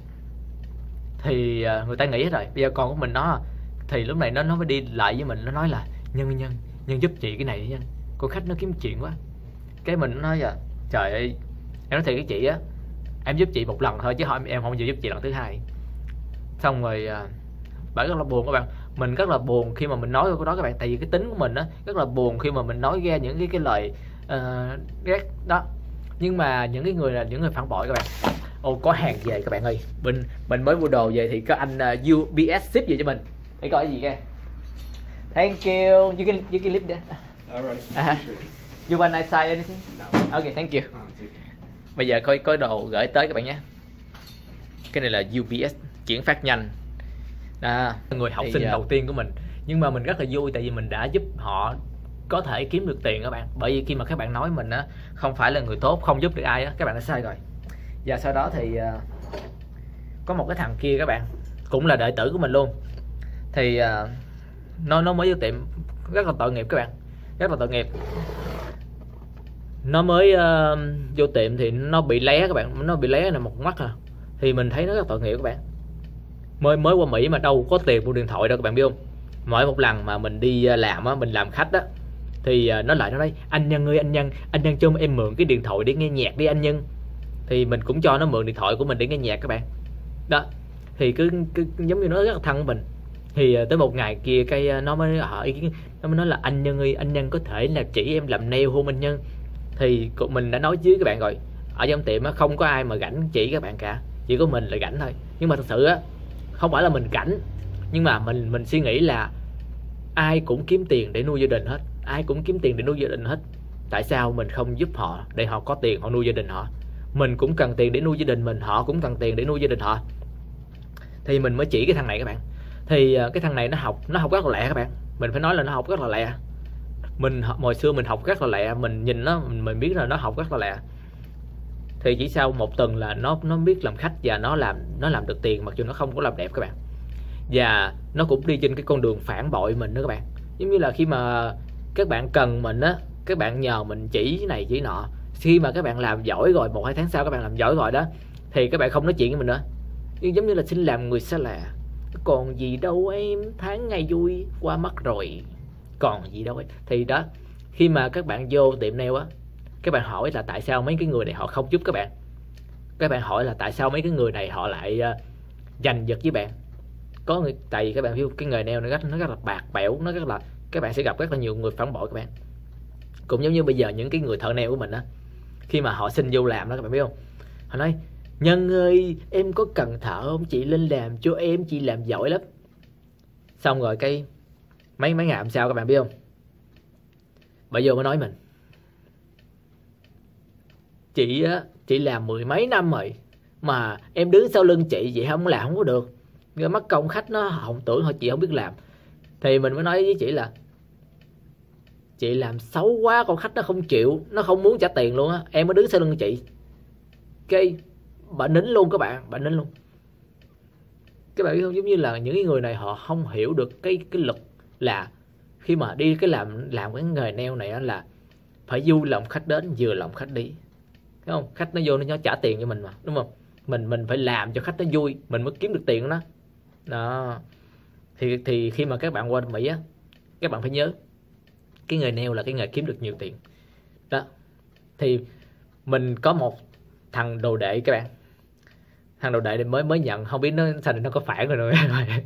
thì người ta nghĩ hết rồi, bây giờ con của mình nó. Thì lúc này nó nó mới đi lại với mình, nó nói là nhân nhân nhân giúp chị cái này đi nhân, con khách nó kiếm chuyện quá. Cái mình nói là trời ơi, em nói thiệt cái chị á, em giúp chị một lần thôi chứ hỏi em không chịu giúp chị lần thứ hai. Xong rồi bà rất là buồn các bạn. Mình rất là buồn khi mà mình nói cái đó các bạn. Tại vì cái tính của mình á, rất là buồn khi mà mình nói ra những cái cái lời uh, ghét đó. Nhưng mà những cái người là những người phản bội các bạn. Ồ, có hàng về các bạn ơi. Mình mình mới mua đồ về thì có anh uh, u pê ét ship về cho mình. Để coi cái gì kìa. Thank you. You can you can leave there. All right. Uh-huh. You want I say anything? No. Okay, thank you. Bây giờ có có đồ gửi tới các bạn nhé. Cái này là u pê ét, chuyển phát nhanh. Đó, người học sinh đầu tiên của mình. Nhưng mà mình rất là vui tại vì mình đã giúp họ có thể kiếm được tiền các bạn. Bởi vì khi mà các bạn nói mình á không phải là người tốt, không giúp được ai á, các bạn đã sai rồi. Và sau đó thì uh, có một cái thằng kia các bạn, cũng là đệ tử của mình luôn. Thì uh, nó nó mới vô tiệm, rất là tội nghiệp các bạn, rất là tội nghiệp. Nó mới uh, vô tiệm thì nó bị lé các bạn, nó bị lé là một mắt à. Thì mình thấy nó rất tội nghiệp các bạn. Mới mới qua Mỹ mà đâu có tiền mua điện thoại đâu các bạn biết không. Mỗi một lần mà mình đi làm á, mình làm khách á, thì nó lại nó nói anh Nhân ơi, anh Nhân, anh Nhân cho em mượn cái điện thoại để nghe nhạc đi anh Nhân. Thì mình cũng cho nó mượn điện thoại của mình để nghe nhạc các bạn. Đó, thì cứ, cứ giống như nó rất là thân với mình. Thì tới một ngày kia cái nó mới hỏi, nó mới nói là anh Nhân ơi, anh Nhân có thể là chỉ em làm nail không anh Nhân. Thì mình đã nói với các bạn rồi, ở trong tiệm á không có ai mà rảnh chỉ các bạn cả, chỉ có mình là rảnh thôi. Nhưng mà thật sự á không phải là mình rảnh, nhưng mà mình mình suy nghĩ là ai cũng kiếm tiền để nuôi gia đình hết, ai cũng kiếm tiền để nuôi gia đình hết. Tại sao mình không giúp họ để họ có tiền họ nuôi gia đình họ? Mình cũng cần tiền để nuôi gia đình mình, họ cũng cần tiền để nuôi gia đình họ. Thì mình mới chỉ cái thằng này các bạn. Thì cái thằng này nó học nó học rất là lẹ các bạn. Mình phải nói là nó học rất là lẹ. Mình hồi xưa mình học rất là lẹ, mình nhìn nó mình, mình biết là nó học rất là lẹ. Thì chỉ sau một tuần là nó nó biết làm khách và nó làm nó làm được tiền, mặc dù nó không có làm đẹp các bạn. Và nó cũng đi trên cái con đường phản bội mình đó các bạn. Giống như là khi mà các bạn cần mình á, các bạn nhờ mình chỉ này chỉ nọ. Khi mà các bạn làm giỏi rồi, một hai tháng sau các bạn làm giỏi rồi đó, thì các bạn không nói chuyện với mình nữa. Giống như là xin làm người xa lạ. Còn gì đâu em, tháng ngày vui qua mất rồi, còn gì đâu ấy. Thì đó, khi mà các bạn vô tiệm nail á, các bạn hỏi là tại sao mấy cái người này họ không giúp các bạn. Các bạn hỏi là tại sao mấy cái người này họ lại uh, giành giật với bạn. Có người, tại vì các bạn biết cái nghề nail nó rất, nó rất là bạc bẽo, nó rất là, các bạn sẽ gặp rất là nhiều người phản bội các bạn. Cũng giống như bây giờ những cái người thợ nail của mình á, khi mà họ xin vô làm đó các bạn biết không, họ nói Nhân ơi em có cần thợ không, chị lên làm cho em, chị làm giỏi lắm. Xong rồi cái mấy mấy ngày hôm sau các bạn biết không, bà vô mới nói mình chị á, chị làm mười mấy năm rồi mà em đứng sau lưng chị vậy không làm không có được, rồi mất công khách nó không tưởng họ chị không biết làm. Thì mình mới nói với chị là chị làm xấu quá, con khách nó không chịu, nó không muốn trả tiền luôn á, em mới đứng sau lưng chị. Cái bà nín luôn các bạn, bà nín luôn. Các bạn biết không, giống như là những cái người này họ không hiểu được cái cái lực là khi mà đi cái làm làm cái nghề nail này á, là phải vui lòng khách đến, vừa lòng khách đi. Thấy không? Khách nó vô nó trả tiền cho mình mà, đúng không? Mình mình phải làm cho khách nó vui, mình mới kiếm được tiền của nó. Đó. Thì thì khi mà các bạn qua Mỹ á, các bạn phải nhớ cái nghề nail là cái nghề kiếm được nhiều tiền. Đó. Thì mình có một thằng đồ đệ các bạn. Thằng đồ đệ này mới mới nhận, không biết nó thành nó có phản rồi rồi.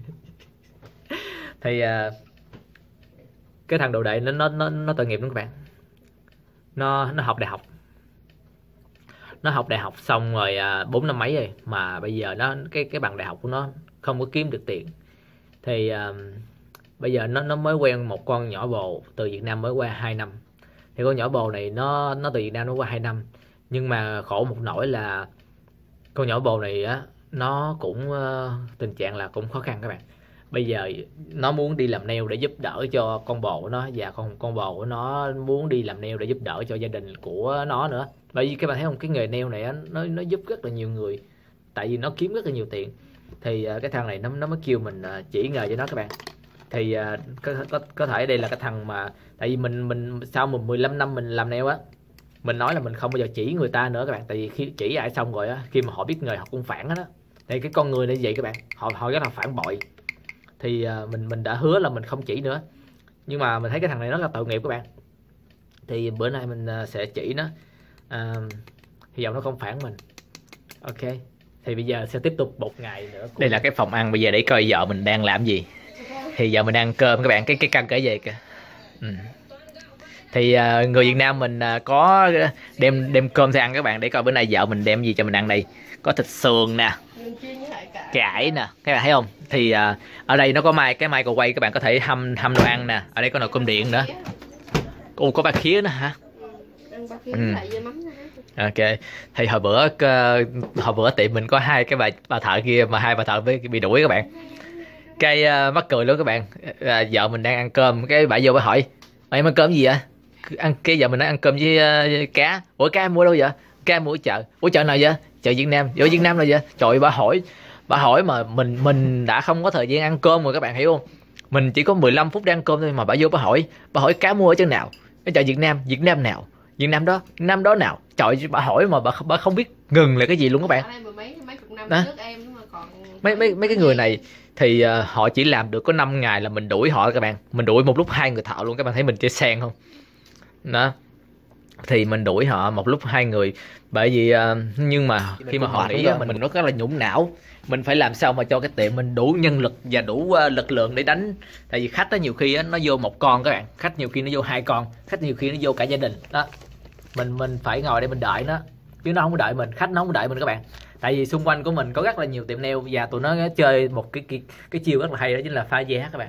Thì uh, cái thằng đồ đệ nó nó nó nó tội nghiệp lắm các bạn. Nó nó học đại học. Nó học đại học xong rồi bốn năm mấy rồi mà bây giờ nó cái cái bằng đại học của nó không có kiếm được tiền. Thì uh, bây giờ nó nó mới quen một con nhỏ bồ từ Việt Nam mới qua hai năm. Thì con nhỏ bồ này nó nó từ Việt Nam nó qua hai năm. Nhưng mà khổ một nỗi là con nhỏ bồ này á, nó cũng uh, tình trạng là cũng khó khăn các bạn. Bây giờ nó muốn đi làm nail để giúp đỡ cho con bồ của nó, và con con bồ của nó muốn đi làm nail để giúp đỡ cho gia đình của nó nữa. Bởi vì các bạn thấy không, cái nghề nail này á, nó nó giúp rất là nhiều người, tại vì nó kiếm rất là nhiều tiền. Thì uh, cái thằng này nó nó mới kêu mình uh, chỉ nghề cho nó các bạn. Thì uh, có, có có thể đây là cái thằng mà tại vì mình mình sau một mười lăm năm mình làm nail á, mình nói là mình không bao giờ chỉ người ta nữa các bạn. Tại vì khi chỉ ai xong rồi á, khi mà họ biết nghề họ cũng phản hết á. Thì cái con người này vậy các bạn, họ họ rất là phản bội. Thì uh, mình mình đã hứa là mình không chỉ nữa. Nhưng mà mình thấy cái thằng này rất là tội nghiệp các bạn. Thì bữa nay mình uh, sẽ chỉ nó. uh, Hy vọng nó không phản mình. Ok. Thì bây giờ sẽ tiếp tục một ngày nữa. Đây là cái phòng ăn, bây giờ để coi vợ mình đang làm gì. Thì giờ mình đang ăn cơm các bạn, cái cái căn kể về kìa. Ừ. Thì uh, người Việt Nam mình uh, có đem đem cơm theo ăn các bạn, để coi bữa nay vợ mình đem gì cho mình ăn đây. Có thịt sườn nè, cải nè, các bạn thấy không? Thì uh, ở đây nó có mai cái microwave, các bạn có thể hâm hâm đồ ăn nè. Ở đây có nồi cơm điện nữa. Ồ, có ba khía nữa hả? Ừ. Ok, thì hồi bữa uh, hồi bữa tiệm mình có hai cái bà bà thợ kia mà hai bà thợ bị, bị đuổi các bạn. Cái uh, mắc cười luôn các bạn. Uh, vợ mình đang ăn cơm, cái bà vô bà hỏi mày ăn cơm gì vậy? Ăn cái vợ mình nói ăn cơm với uh, cá. Ủa cá em mua đâu vậy? Cá em mua ở chợ. Ủa chợ nào vậy? Chợ Việt Nam. Vô Việt Nam là vậy? Trời ơi, bà hỏi bà hỏi mà mình mình đã không có thời gian ăn cơm rồi các bạn hiểu không? Mình chỉ có mười lăm phút để ăn cơm thôi mà bà vô bà hỏi, bà hỏi cá mua ở chỗ nào? Cái chợ Việt Nam, Việt Nam nào? Việt Nam đó, Việt Nam đó nào? Trời, bà hỏi mà bà bà không biết ngừng là cái gì luôn các bạn. Mấy mấy chục năm đó. trước em mà còn Mấy mấy mấy cái người này thì uh, họ chỉ làm được có năm ngày là mình đuổi họ các bạn. Mình đuổi một lúc hai người thợ luôn, các bạn thấy mình chơi sen không? Đó. Thì mình đuổi họ một lúc hai người, bởi vì uh, nhưng mà khi mà họ nghỉ mình, mình nó rất là nhũng não. Mình phải làm sao mà cho cái tiệm mình đủ nhân lực và đủ uh, lực lượng để đánh. Tại vì khách đó nhiều khi uh, nó vô một con các bạn, khách nhiều khi nó vô hai con, khách nhiều khi nó vô cả gia đình đó. Mình mình phải ngồi để mình đợi nó, chứ nó không có đợi mình, khách nó không có đợi mình các bạn. Tại vì xung quanh của mình có rất là nhiều tiệm nail và tụi nó chơi một cái cái, cái chiêu rất là hay, đó chính là phá giá các bạn.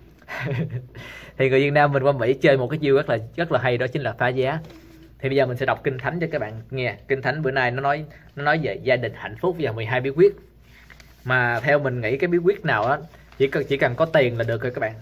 Thì người Việt Nam mình qua Mỹ chơi một cái chiêu rất là rất là hay, đó chính là phá giá. Thì bây giờ mình sẽ đọc kinh thánh cho các bạn nghe. Kinh thánh bữa nay nó nói nó nói về gia đình hạnh phúc và mười hai bí quyết. Mà theo mình nghĩ cái bí quyết nào đó chỉ cần chỉ cần có tiền là được rồi các bạn.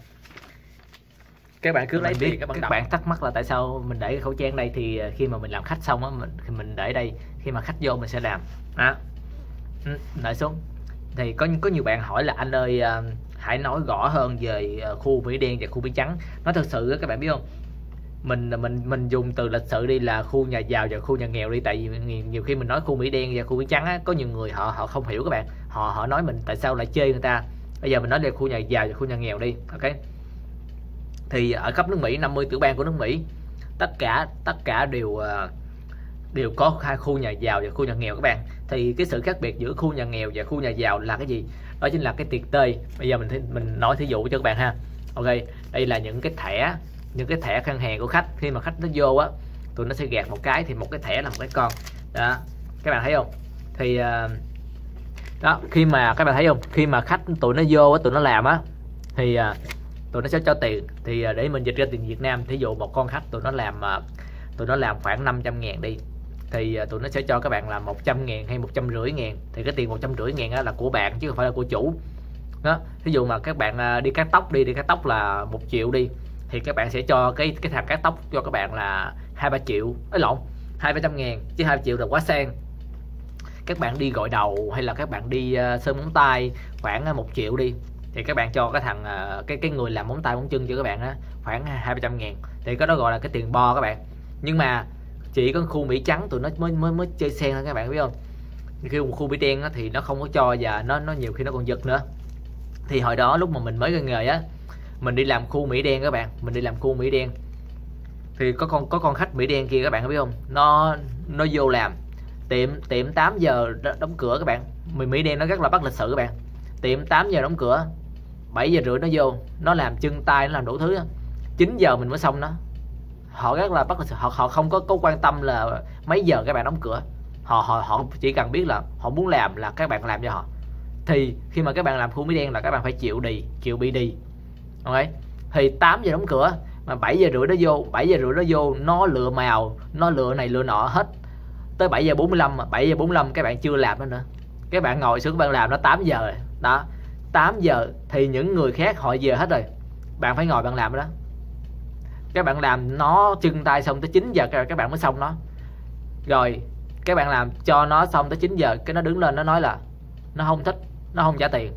Các bạn cứ lấy tiền. Các bạn, các bạn thắc mắc là tại sao mình để cái khẩu trang đây, thì khi mà mình làm khách xong á mình mình để đây, khi mà khách vô mình sẽ làm. Đó. Đợi xuống. Thì có có nhiều bạn hỏi là anh ơi uh, hãy nói rõ hơn về uh, khu Mỹ đen và khu Mỹ trắng. Nói thật sự các bạn biết không? Mình mình mình dùng từ lịch sự đi là khu nhà giàu và khu nhà nghèo đi, tại vì nhiều, nhiều khi mình nói khu Mỹ đen và khu Mỹ trắng á, có nhiều người họ họ không hiểu các bạn. Họ họ nói mình tại sao lại chê người ta. Bây giờ mình nói về khu nhà giàu và khu nhà nghèo đi, ok? Thì ở khắp nước Mỹ, năm mươi tiểu bang của nước Mỹ, tất cả tất cả đều uh, đều có hai khu nhà giàu và khu nhà nghèo các bạn. Thì cái sự khác biệt giữa khu nhà nghèo và khu nhà giàu là cái gì? Đó chính là cái tiền tơi. Bây giờ mình mình nói thí dụ cho các bạn ha. Ok, đây là những cái thẻ, những cái thẻ ngân hàng của khách. Khi mà khách nó vô á, tụi nó sẽ gạt một cái thì một cái thẻ là một cái con. Đó, các bạn thấy không? Thì uh, đó, khi mà các bạn thấy không? Khi mà khách tụi nó vô á, tụi nó làm á, thì uh, tụi nó sẽ cho tiền. Thì uh, để mình dịch ra tiền Việt Nam, thí dụ một con khách tụi nó làm uh, tụi nó làm khoảng năm trăm ngàn đi, thì tụi nó sẽ cho các bạn là một trăm ngàn hay một trăm rưỡi ngàn. Thì cái tiền một trăm rưỡi ngàn đó là của bạn chứ không phải là của chủ đó. Ví dụ mà các bạn đi cắt tóc đi, đi cắt tóc là một triệu đi, thì các bạn sẽ cho cái cái thằng cắt tóc cho các bạn là hai ba triệu, ấy lộn, hai ba trăm ngàn, chứ hai triệu là quá sang. Các bạn đi gội đầu hay là các bạn đi uh, sơn móng tay khoảng một triệu đi, thì các bạn cho cái thằng uh, cái cái người làm móng tay móng chân cho các bạn á khoảng hai ba trăm ngàn, thì cái đó gọi là cái tiền bo các bạn. Nhưng mà chỉ có khu Mỹ trắng tụi nó mới mới mới chơi sen thôi các bạn biết không? Khi một khu Mỹ đen á, thì nó không có cho, và nó nó nhiều khi nó còn giật nữa. Thì hồi đó lúc mà mình mới ra nghề á, mình đi làm khu Mỹ đen các bạn, mình đi làm khu Mỹ đen thì có con có con khách Mỹ đen kia các bạn biết không? Nó nó vô làm tiệm tiệm tám giờ đóng cửa các bạn. Mình Mỹ đen nó rất là bất lịch sự các bạn. Tiệm tám giờ đóng cửa, bảy giờ rưỡi nó vô, nó làm chân tay, nó làm đủ thứ. chín giờ mình mới xong nó. Họ rất là bất lịch sự, họ họ không có có quan tâm là mấy giờ các bạn đóng cửa. Họ họ họ chỉ cần biết là họ muốn làm là các bạn làm cho họ. Thì khi mà các bạn làm khu Mỹ đen là các bạn phải chịu đi, chịu bị đi. Ok. Thì tám giờ đóng cửa mà bảy giờ rưỡi nó vô, bảy giờ rưỡi nó vô, nó lựa màu, nó lựa này lựa nọ hết. Tới bảy giờ bốn mươi lăm mà bảy giờ bốn mươi lăm các bạn chưa làm nữa nữa. Các bạn ngồi xuống các bạn làm nó tám giờ rồi. Đó. tám giờ thì những người khác họ về hết rồi. Bạn phải ngồi bạn làm đó. Các bạn làm nó chân tay xong tới chín giờ các bạn mới xong nó. Rồi các bạn làm cho nó xong tới chín giờ, cái nó đứng lên nó nói là nó không thích, nó không trả tiền.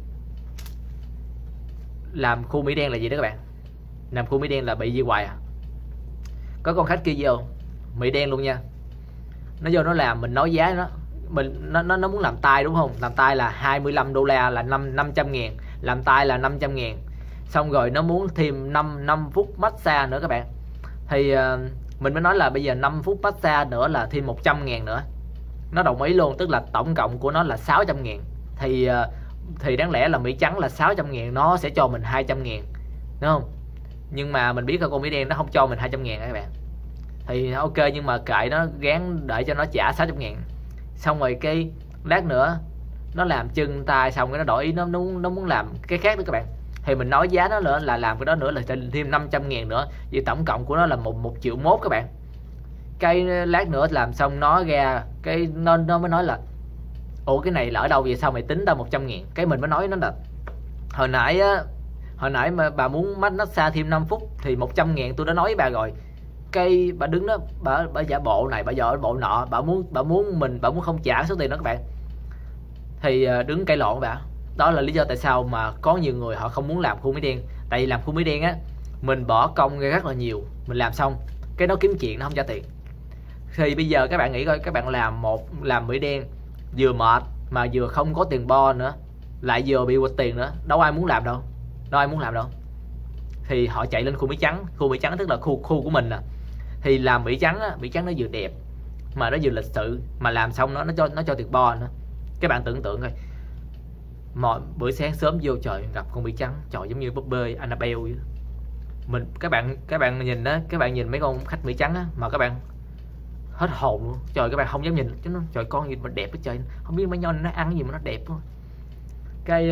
Làm khu Mỹ đen là gì đó các bạn? Làm khu Mỹ đen là bị gì hoài à? Có con khách kia vô Mỹ đen luôn nha. Nó vô nó làm, mình nói giá nó, mình nó nó nó muốn làm tay đúng không? Làm tay là hai mươi lăm đô la là năm năm trăm ngàn, làm tay là năm trăm ngàn. Xong rồi nó muốn thêm năm năm phút massage nữa các bạn. Thì uh, mình mới nói là bây giờ năm phút massage nữa là thêm một trăm ngàn nữa. Nó đồng ý luôn, tức là tổng cộng của nó là sáu trăm ngàn. Thì uh, thì đáng lẽ là Mỹ trắng là sáu trăm ngàn, nó sẽ cho mình hai trăm ngàn, đúng không? Nhưng mà mình biết là con Mỹ đen nó không cho mình hai trăm ngàn các bạn. Thì ok, nhưng mà kệ nó, gán để cho nó trả sáu trăm ngàn. Xong rồi cái lát nữa nó làm chân tay xong cái nó đổi ý, nó, nó, nó muốn làm cái khác nữa các bạn. Thì mình nói giá nó nữa là làm cái đó nữa là thêm năm trăm ngàn nữa. Vì tổng cộng của nó là một, một triệu mốt các bạn. Cái lát nữa làm xong nó ra cái nó nó mới nói là ủa cái này là ở đâu vậy, sao mày tính tao một trăm ngàn. Cái mình mới nói nó là hồi nãy á, hồi nãy mà bà muốn massage thêm năm phút thì một trăm ngàn tôi đã nói với bà rồi. Cái bà đứng đó, bà, bà giả bộ này, bà giả bộ nọ, bà muốn bà muốn mình bà muốn không trả số tiền đó các bạn. Thì đứng cãi lộn bà. Đó là lý do tại sao mà có nhiều người họ không muốn làm khu Mỹ Đen. Tại vì làm khu Mỹ Đen á, mình bỏ công ra rất là nhiều, mình làm xong cái đó kiếm chuyện nó không trả tiền. Thì bây giờ các bạn nghĩ coi, các bạn làm một làm Mỹ Đen vừa mệt mà vừa không có tiền bo nữa, lại vừa bị quỵt tiền nữa, đâu ai muốn làm đâu, đâu ai muốn làm đâu. Thì họ chạy lên khu Mỹ Trắng. Khu Mỹ Trắng tức là khu khu của mình nè. Thì làm Mỹ Trắng á, Mỹ Trắng nó vừa đẹp mà nó vừa lịch sự, mà làm xong nó nó cho nó cho tiền bo nữa. Các bạn tưởng tượng coi, mọi bữa sáng sớm vô trời gặp con Mỹ Trắng, trời giống như búp bê Annabelle vậy. Mình các bạn các bạn nhìn đó, các bạn nhìn mấy con khách Mỹ Trắng á mà các bạn hết hồn luôn. Trời, các bạn không dám nhìn chứ nó trời con gì mà đẹp hết trời, không biết mấy nho nó ăn cái gì mà nó đẹp thôi. Cái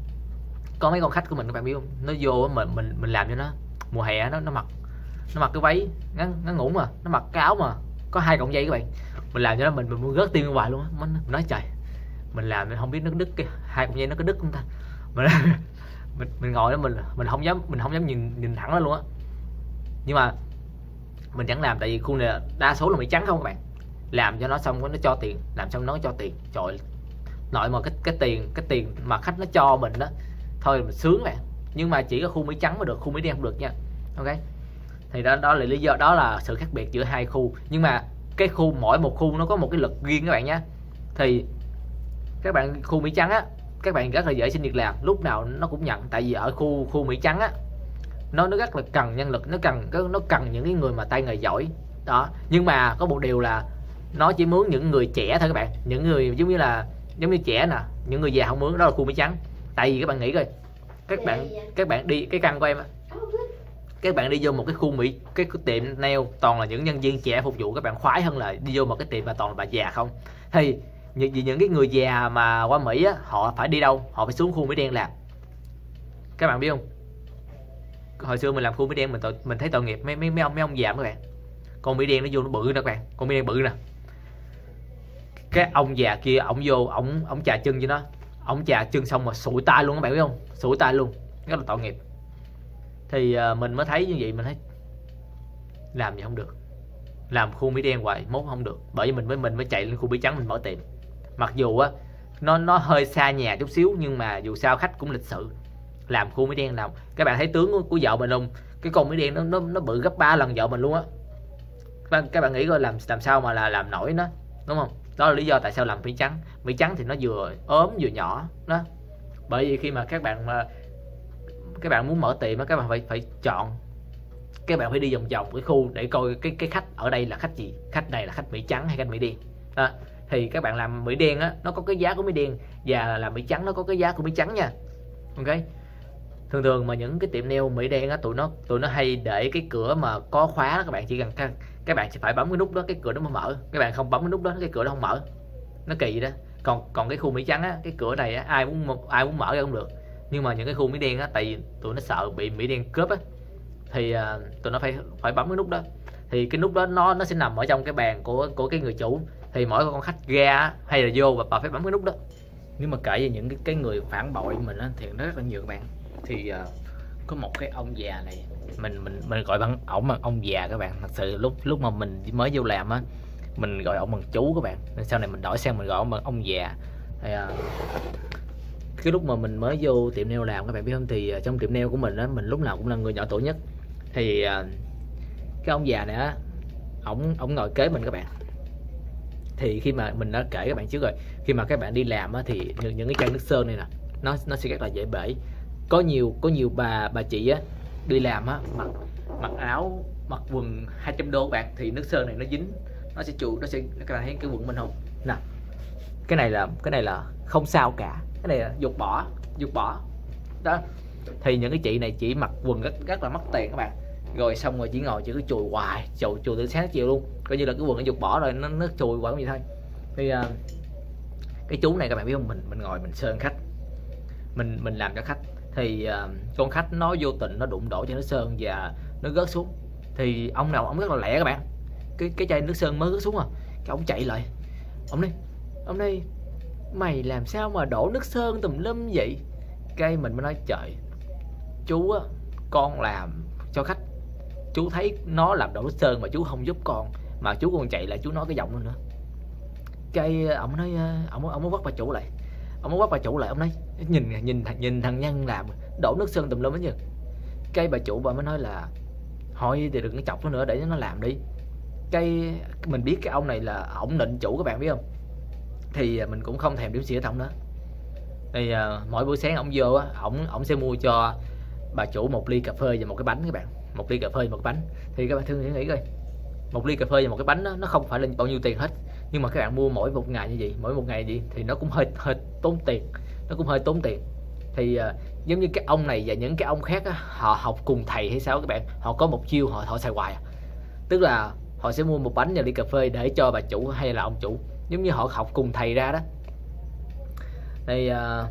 có mấy con khách của mình các bạn biết không, nó vô mình mình mình làm cho nó mùa hè nó nó mặc nó mặc cái váy ngắn ngắn ngủn mà nó mặc cái áo mà có hai cọng dây các bạn, mình làm cho nó mình mình muốn rớt tim ra ngoài luôn á. Mình nói trời, mình làm mình không biết nó đứt cái hai cọng dây nó có đứt không ta. Mình mình, mình ngồi đó mình mình không dám mình không dám nhìn nhìn thẳng nó luôn á. Nhưng mà mình chẳng làm, tại vì khu này đa số là Mỹ Trắng không các bạn. Làm cho nó xong nó cho tiền, làm xong nó cho tiền, trời nội mà cái cái tiền cái tiền mà khách nó cho mình đó thôi mình sướng bạn. Nhưng mà chỉ có khu Mỹ Trắng mới được, khu Mỹ Đen không được nha. Ok, thì đó đó là lý do, đó là sự khác biệt giữa hai khu. Nhưng mà cái khu mỗi một khu nó có một cái luật riêng các bạn nhé. Thì các bạn khu Mỹ Trắng á, các bạn rất là dễ xin việc làm, lúc nào nó cũng nhận. Tại vì ở khu khu Mỹ Trắng á, nó nó rất là cần nhân lực, nó cần nó cần những cái người mà tay nghề giỏi đó. Nhưng mà có một điều là nó chỉ mướn những người trẻ thôi các bạn, những người giống như là giống như trẻ nè, những người già không mướn. Đó là khu Mỹ Trắng. Tại vì các bạn nghĩ coi, các bạn các bạn đi cái căn của em á, các bạn đi vô một cái khu Mỹ, cái tiệm nail toàn là những nhân viên trẻ phục vụ, các bạn khoái hơn là đi vô một cái tiệm mà toàn là bà già không. Thì những, những cái người già mà qua Mỹ á, họ phải đi đâu? Họ phải xuống khu Mỹ Đen làm. Các bạn biết không? Hồi xưa mình làm khu Mỹ Đen mình tội, mình thấy tội nghiệp mấy mấy mấy ông mấy ông già các bạn. Con Mỹ Đen nó vô nó bự nè các bạn, con Mỹ Đen bự nè. Cái ông già kia ổng vô ổng ổng chà chân cho nó, ổng chà chân xong mà sụi tay luôn các bạn biết không? Sụi tay luôn, rất là tội nghiệp. Thì uh, mình mới thấy như vậy, mình thấy làm gì không được, làm khu Mỹ Đen hoài mốt không được. Bởi vì mình mới mình mới chạy lên khu Mỹ Trắng mình mở tiệm. Mặc dù á nó nó hơi xa nhà chút xíu, nhưng mà dù sao khách cũng lịch sự. Làm khu Mỹ Đen nào các bạn thấy tướng của, của vợ mình không? Cái con Mỹ Đen nó nó nó bự gấp ba lần vợ mình luôn á. Các, các bạn nghĩ coi làm làm sao mà là làm nổi nó, đúng không? Đó là lý do tại sao làm Mỹ Trắng. Mỹ Trắng thì nó vừa ốm vừa nhỏ đó. Bởi vì khi mà các bạn mà các bạn muốn mở tiệm á, các bạn phải phải chọn, các bạn phải đi vòng vòng cái khu để coi cái cái khách ở đây là khách gì, khách này là khách Mỹ Trắng hay khách Mỹ Đen đó. Thì các bạn làm Mỹ Đen á, nó có cái giá của Mỹ Đen, và làm Mỹ Trắng nó có cái giá của Mỹ Trắng nha. Ok, thường thường mà những cái tiệm nail Mỹ Đen á, tụi nó tụi nó hay để cái cửa mà có khóa đó, các bạn chỉ cần các, các bạn sẽ phải bấm cái nút đó, cái cửa đó mới mở. Các bạn không bấm cái nút đó, cái cửa đó không mở, nó kỳ đó. Còn còn cái khu Mỹ Trắng á, cái cửa này á, ai muốn ai muốn mở ra cũng được. Nhưng mà những cái khu Mỹ Đen á, tại vì tụi nó sợ bị Mỹ Đen cướp á, thì uh, tụi nó phải phải bấm cái nút đó. Thì cái nút đó nó nó sẽ nằm ở trong cái bàn của của cái người chủ. Thì mỗi con khách ra hay là vô và bà phải bấm cái nút đó. Nhưng mà kể về những cái, cái người phản bội mình á, thì nó rất là nhiều các bạn. Thì uh, có một cái ông già này, mình mình mình gọi bằng ổng bằng ông già các bạn. Thật sự lúc lúc mà mình mới vô làm á, mình gọi ổng bằng chú các bạn. Nên sau này mình đổi sang mình gọi ổng bằng ông già. Thì uh, cái lúc mà mình mới vô tiệm nail làm các bạn biết không, thì trong tiệm nail của mình á, mình lúc nào cũng là người nhỏ tuổi nhất. Thì uh, cái ông già này á, ổng ổng ngồi kế mình các bạn. Thì khi mà mình đã kể các bạn trước rồi, khi mà các bạn đi làm á, thì những, những cái chai nước sơn này nè, nó nó sẽ rất là dễ bể. Có nhiều có nhiều bà bà chị á đi làm á, mặc mặc áo mặc quần hai trăm đô các bạn, thì nước sơn này nó dính, nó sẽ trụ, nó sẽ các bạn thấy cái quần mình không nè, cái này là cái này là không sao cả, cái này là dục bỏ dục bỏ đó. Thì những cái chị này chỉ mặc quần rất rất là mất tiền các bạn, rồi xong rồi chỉ ngồi chỉ cứ chùi hoài, chùi chùi từ sáng đến chiều luôn, coi như là cái quần nó dục bỏ rồi, nó nó chùi hoài cũng vậy thôi. Thì uh, cái chú này các bạn biết không, mình mình ngồi mình sơn khách, mình mình làm cho khách. Thì uh, con khách nó vô tình nó đụng đổ cho nó sơn và nó rớt xuống. Thì ông nào ông rất là lẹ các bạn, cái cái chai nước sơn mới rớt xuống à. Cái ông chạy lại, ông nói ông nói mày làm sao mà đổ nước sơn tùm lum vậy. Cái mình mới nói trời chú á, con làm cho khách, chú thấy nó làm đổ nước sơn mà chú không giúp con, mà chú còn chạy lại chú nói cái giọng nữa nữa. Cái ông nói ông ông mới bắt bà chủ lại, ông mới bắt bà chủ lại, ông nói nhìn nhìn nhìn thằng Nhân làm đổ nước sơn tùm lum hết. Cái bà chủ bà mới nói là thôi thì đừng có chọc nó nữa, để nó làm đi. Cái mình biết cái ông này là ổng nịnh chủ các bạn biết không, thì mình cũng không thèm đếm xỉa ông đó. Thì uh, mỗi buổi sáng ổng vô á, ổng ổng sẽ mua cho bà chủ một ly cà phê và một cái bánh các bạn, một ly cà phê và một cái bánh. Thì các bạn thử nghĩ coi, một ly cà phê và một cái bánh đó, nó không phải là bao nhiêu tiền hết, nhưng mà các bạn mua mỗi một ngày như vậy, mỗi một ngày gì thì nó cũng hơi hơi tốn tiền, nó cũng hơi tốn tiền. Thì uh, giống như cái ông này và những cái ông khác á, họ học cùng thầy hay sao các bạn, họ có một chiêu họ họ xài hoài, tức là họ sẽ mua một bánh và ly cà phê để cho bà chủ hay là ông chủ, giống như họ học cùng thầy ra đó. Thì uh,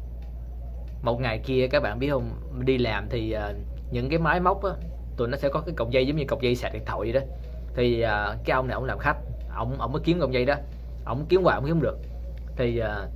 một ngày kia các bạn biết không, đi làm thì uh, những cái máy móc á, tụi nó sẽ có cái cọc dây giống như cọc dây sạc điện thoại vậy đó. Thì uh, cái ông này ông làm khách, ông ông mới kiếm cọc dây đó, ông kiếm hoài ông kiếm không được. Thì uh,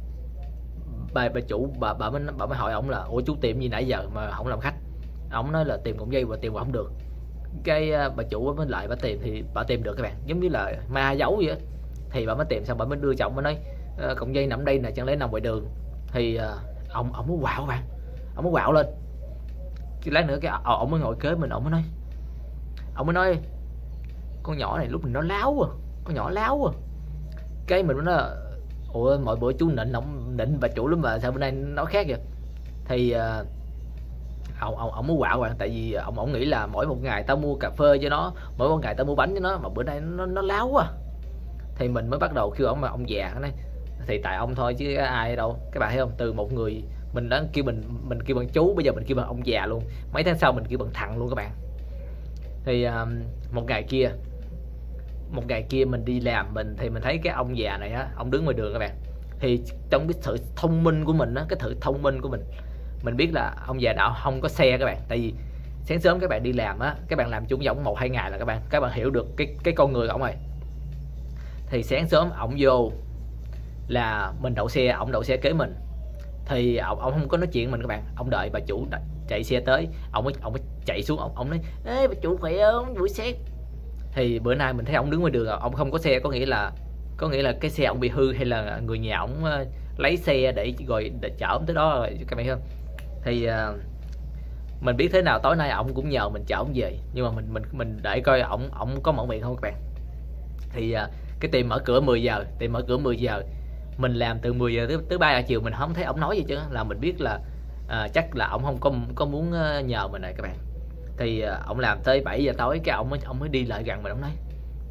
bà bà chủ bà bà mới bà mới hỏi ông là ủa chú tìm gì nãy giờ mà không làm khách. Ông nói là tìm cọng dây và tìm mà không được. Cái uh, bà chủ mới lại bà tìm thì bà tìm được các bạn, giống như là ma giấu vậy đó. Thì bà mới tìm xong bà mới đưa cho ông, mới nói uh, cọng dây nằm đây nè, chẳng lẽ nằm ngoài đường. Thì uh, ông ông mới quạo bạn, ông mới quạo lên. Cái lát nữa cái ông mới ngồi kế mình, ông mới nói ông mới nói con nhỏ này lúc mình nó láo à, con nhỏ láo à. Cái mình mới nói ủa mọi bữa chú nịnh ông nịnh bà chủ lắm mà sao bữa nay nói khác vậy. Thì uh, ông ông ông mới quạo bạn, tại vì ông ông nghĩ là mỗi một ngày tao mua cà phê cho nó, mỗi một ngày tao mua bánh cho nó, mà bữa nay nó nó láo quá. Thì mình mới bắt đầu kêu ông mà ông già cái này thì tại ông thôi chứ ai đâu. Các bạn thấy không, từ một người mình đã kêu mình mình kêu bằng chú, bây giờ mình kêu bằng ông già luôn, mấy tháng sau mình kêu bằng thằng luôn các bạn. Thì uh, một ngày kia một ngày kia mình đi làm mình thì mình thấy cái ông già này á, ông đứng ngoài đường các bạn. Thì trong cái sự thông minh của mình á, cái sự thông minh của mình mình biết là ông già đạo không có xe các bạn. Tại vì sáng sớm các bạn đi làm á, các bạn làm chung với ổng một hai ngày là các bạn các bạn hiểu được cái cái con người ổng rồi. Thì sáng sớm ổng vô là mình đậu xe, ổng đậu xe kế mình. Thì ổng ổng không có nói chuyện mình các bạn, ổng đợi bà chủ chạy xe tới, ổng mới ổng mới chạy xuống, ổng ổng nói ê bà chủ khỏe không buổi sáng. Thì bữa nay mình thấy ổng đứng ngoài đường, ổng không có xe, có nghĩa là có nghĩa là cái xe ổng bị hư hay là người nhà ổng uh, lấy xe để rồi để chở ổng tới đó rồi các bạn thấy không. Thì uh, mình biết thế nào tối nay ổng cũng nhờ mình chở ổng về, nhưng mà mình mình mình để coi ổng ổng có mở miệng không các bạn. Thì uh, cái tiệm mở cửa mười giờ, tiệm mở cửa mười giờ, mình làm từ mười giờ tới tới ba giờ chiều mình không thấy ổng nói gì chứ, là mình biết là uh, chắc là ổng không có có muốn uh, nhờ mình này các bạn. Thì uh, ổng làm tới bảy giờ tối, cái ổng mới ổng mới đi lại gần mình, ổng nói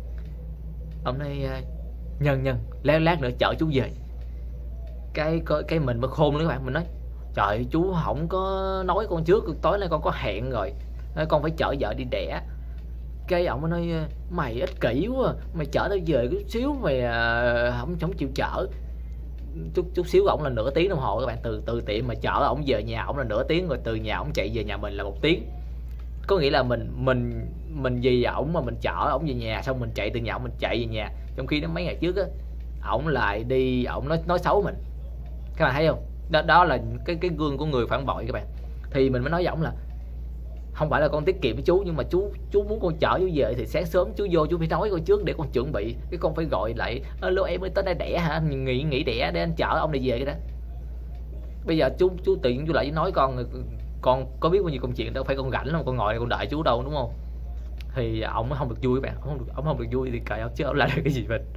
ông nói uh, nhân nhân lát lát nữa chở chú về. Cái cái mình mới khôn nữa các bạn, mình nói trời chú không có nói con trước, tối nay con có hẹn rồi, nói con phải chở vợ đi đẻ. Cái ổng mới nói mày ích kỷ quá, mày chở tao về chút xíu mày uh, không không chịu chở. chút chút xíu ổng là nửa tiếng đồng hồ các bạn, từ từ tiệm mà chở ổng về nhà ổng là nửa tiếng, rồi từ nhà ổng chạy về nhà mình là một tiếng. Có nghĩa là mình mình mình vì ổng mà mình chở ổng về nhà, xong mình chạy từ nhà ổng mình chạy về nhà, trong khi đó mấy ngày trước á ổng lại đi ổng nói nói xấu mình. Các bạn thấy không, đó, đó là cái cái gương của người phản bội các bạn. Thì mình mới nói với ổng là không phải là con tiết kiệm với chú, nhưng mà chú chú muốn con chở chú về thì sáng sớm chú vô chú phải nói con trước để con chuẩn bị, cái con phải gọi lại alo em ơi tới đây đẻ hả, nghỉ nghỉ đẻ để anh chở ông đi về cái đó. Bây giờ chú chú tự nhiên chú lại nói con con có biết bao nhiêu công chuyện đâu phải con rảnh đâu, con ngồi đây con đợi chú đâu, đúng không. Thì ông không được vui các bạn, ông không được, ông không được vui thì cày ông chứ ông làm cái gì mình.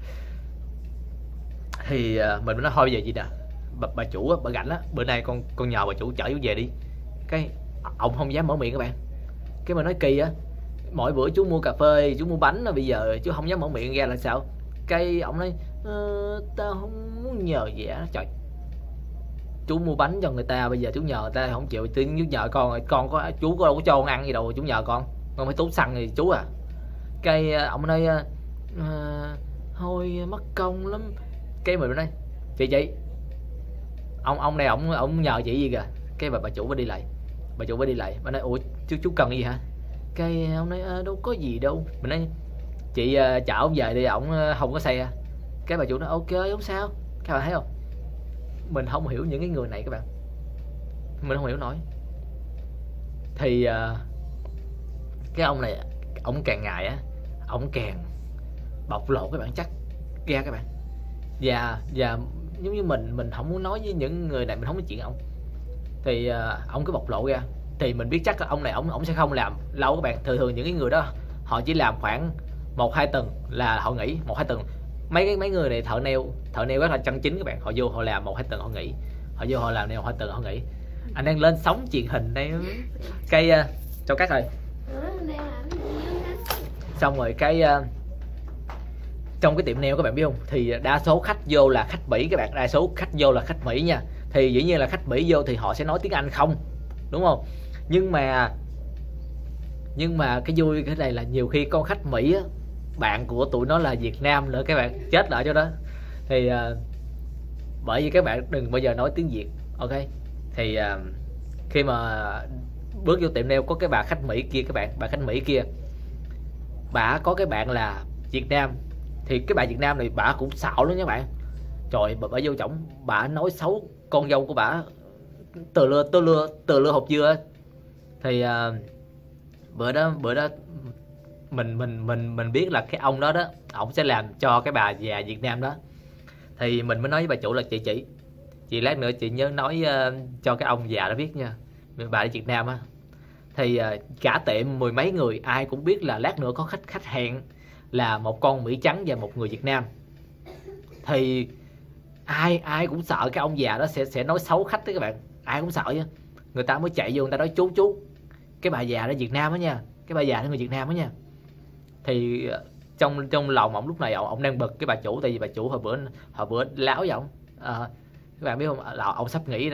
Thì uh, mình mới nói thôi bây giờ gì nè bà, bà chủ á, bà rảnh á, bữa nay con con nhờ bà chủ chở chú về đi. Cái ông không dám mở miệng các bạn. Cái mà nói kỳ á, mỗi bữa chú mua cà phê chú mua bánh rồi bây giờ chú không dám mở miệng ra là sao. Cái ông nói ờ, tao không muốn nhờ gì á. Trời, chú mua bánh cho người ta, bây giờ chú nhờ người ta không chịu, tự nhiên chú nhờ con rồi con có chú có đâu có cho con ăn gì đâu, chú nhờ con con phải tốn xăng thì chú à. Cái ông nói à, thôi mất công lắm. Cái mình nói chị chị ông ông này ông ông nhờ chị gì kìa. Cái bà bà chủ mới đi lại, bà chủ mới đi lại bà nói ủa chú chú cần gì hả. Cái ông nói à, đâu có gì đâu. Mình nói chị uh, chở ông về đi, ổng uh, không có xe. Cái bà chủ nói ok không sao. Các bạn thấy không, mình không hiểu những cái người này các bạn, mình không hiểu nổi. Thì uh, cái ông này ổng càng ngày á, ổng càng bộc lộ cái bản chất ra các bạn. Và và giống như mình mình không muốn nói với những người này, mình không nói chuyện ông, thì uh, ông cứ bộc lộ ra thì mình biết chắc là ông này ổng ổng sẽ không làm lâu các bạn. Thường thường những cái người đó họ chỉ làm khoảng một hai tuần là họ nghỉ, một hai tuần. Mấy cái mấy người này thợ nail, thợ nail rất là chân chính các bạn, họ vô họ làm một hai tuần họ nghỉ, họ vô họ làm nail một hai tuần họ nghỉ. Anh đang lên sóng truyền hình đây, cái uh, cho cắt rồi. Xong rồi cái uh, trong cái tiệm nail các bạn biết không, thì đa số khách vô là khách Mỹ các bạn, đa số khách vô là khách Mỹ nha. Thì dĩ nhiên là khách Mỹ vô thì họ sẽ nói tiếng Anh không, đúng không? Nhưng mà nhưng mà cái vui cái này là nhiều khi con khách Mỹ á, bạn của tụi nó là Việt Nam nữa các bạn, chết lại cho đó. Thì uh, bởi vì các bạn đừng bao giờ nói tiếng Việt, ok? Thì uh, khi mà bước vô tiệm nail có cái bà khách Mỹ kia các bạn, bà khách Mỹ kia, bà có cái bạn là Việt Nam, thì cái bà Việt Nam này bà cũng xạo lắm nha bạn. Trời, bà, bà vô chổng, bà nói xấu con dâu của bà từ lưa từ lưa từ lưa hột dưa. Thì uh, bữa đó bữa đó mình mình mình mình biết là cái ông đó đó, ổng sẽ làm cho cái bà già Việt Nam đó. Thì mình mới nói với bà chủ là chị chị chị lát nữa chị nhớ nói uh, cho cái ông già đó biết nha, bà ở Việt Nam á. Thì uh, cả tiệm mười mấy người ai cũng biết là lát nữa có khách khách hẹn là một con Mỹ trắng và một người Việt Nam. Thì ai ai cũng sợ cái ông già đó sẽ sẽ nói xấu khách đấy các bạn, ai cũng sợ chứ. Người ta mới chạy vô người ta nói chú chú cái bà già đó Việt Nam đó nha, cái bà già đó người Việt Nam đó nha. Thì trong trong lòng ổng lúc này ổng, ổng đang bực cái bà chủ, tại vì bà chủ hồi bữa hồi bữa láo với ổng, à, các bạn biết không, là ổng sắp nghỉ đó.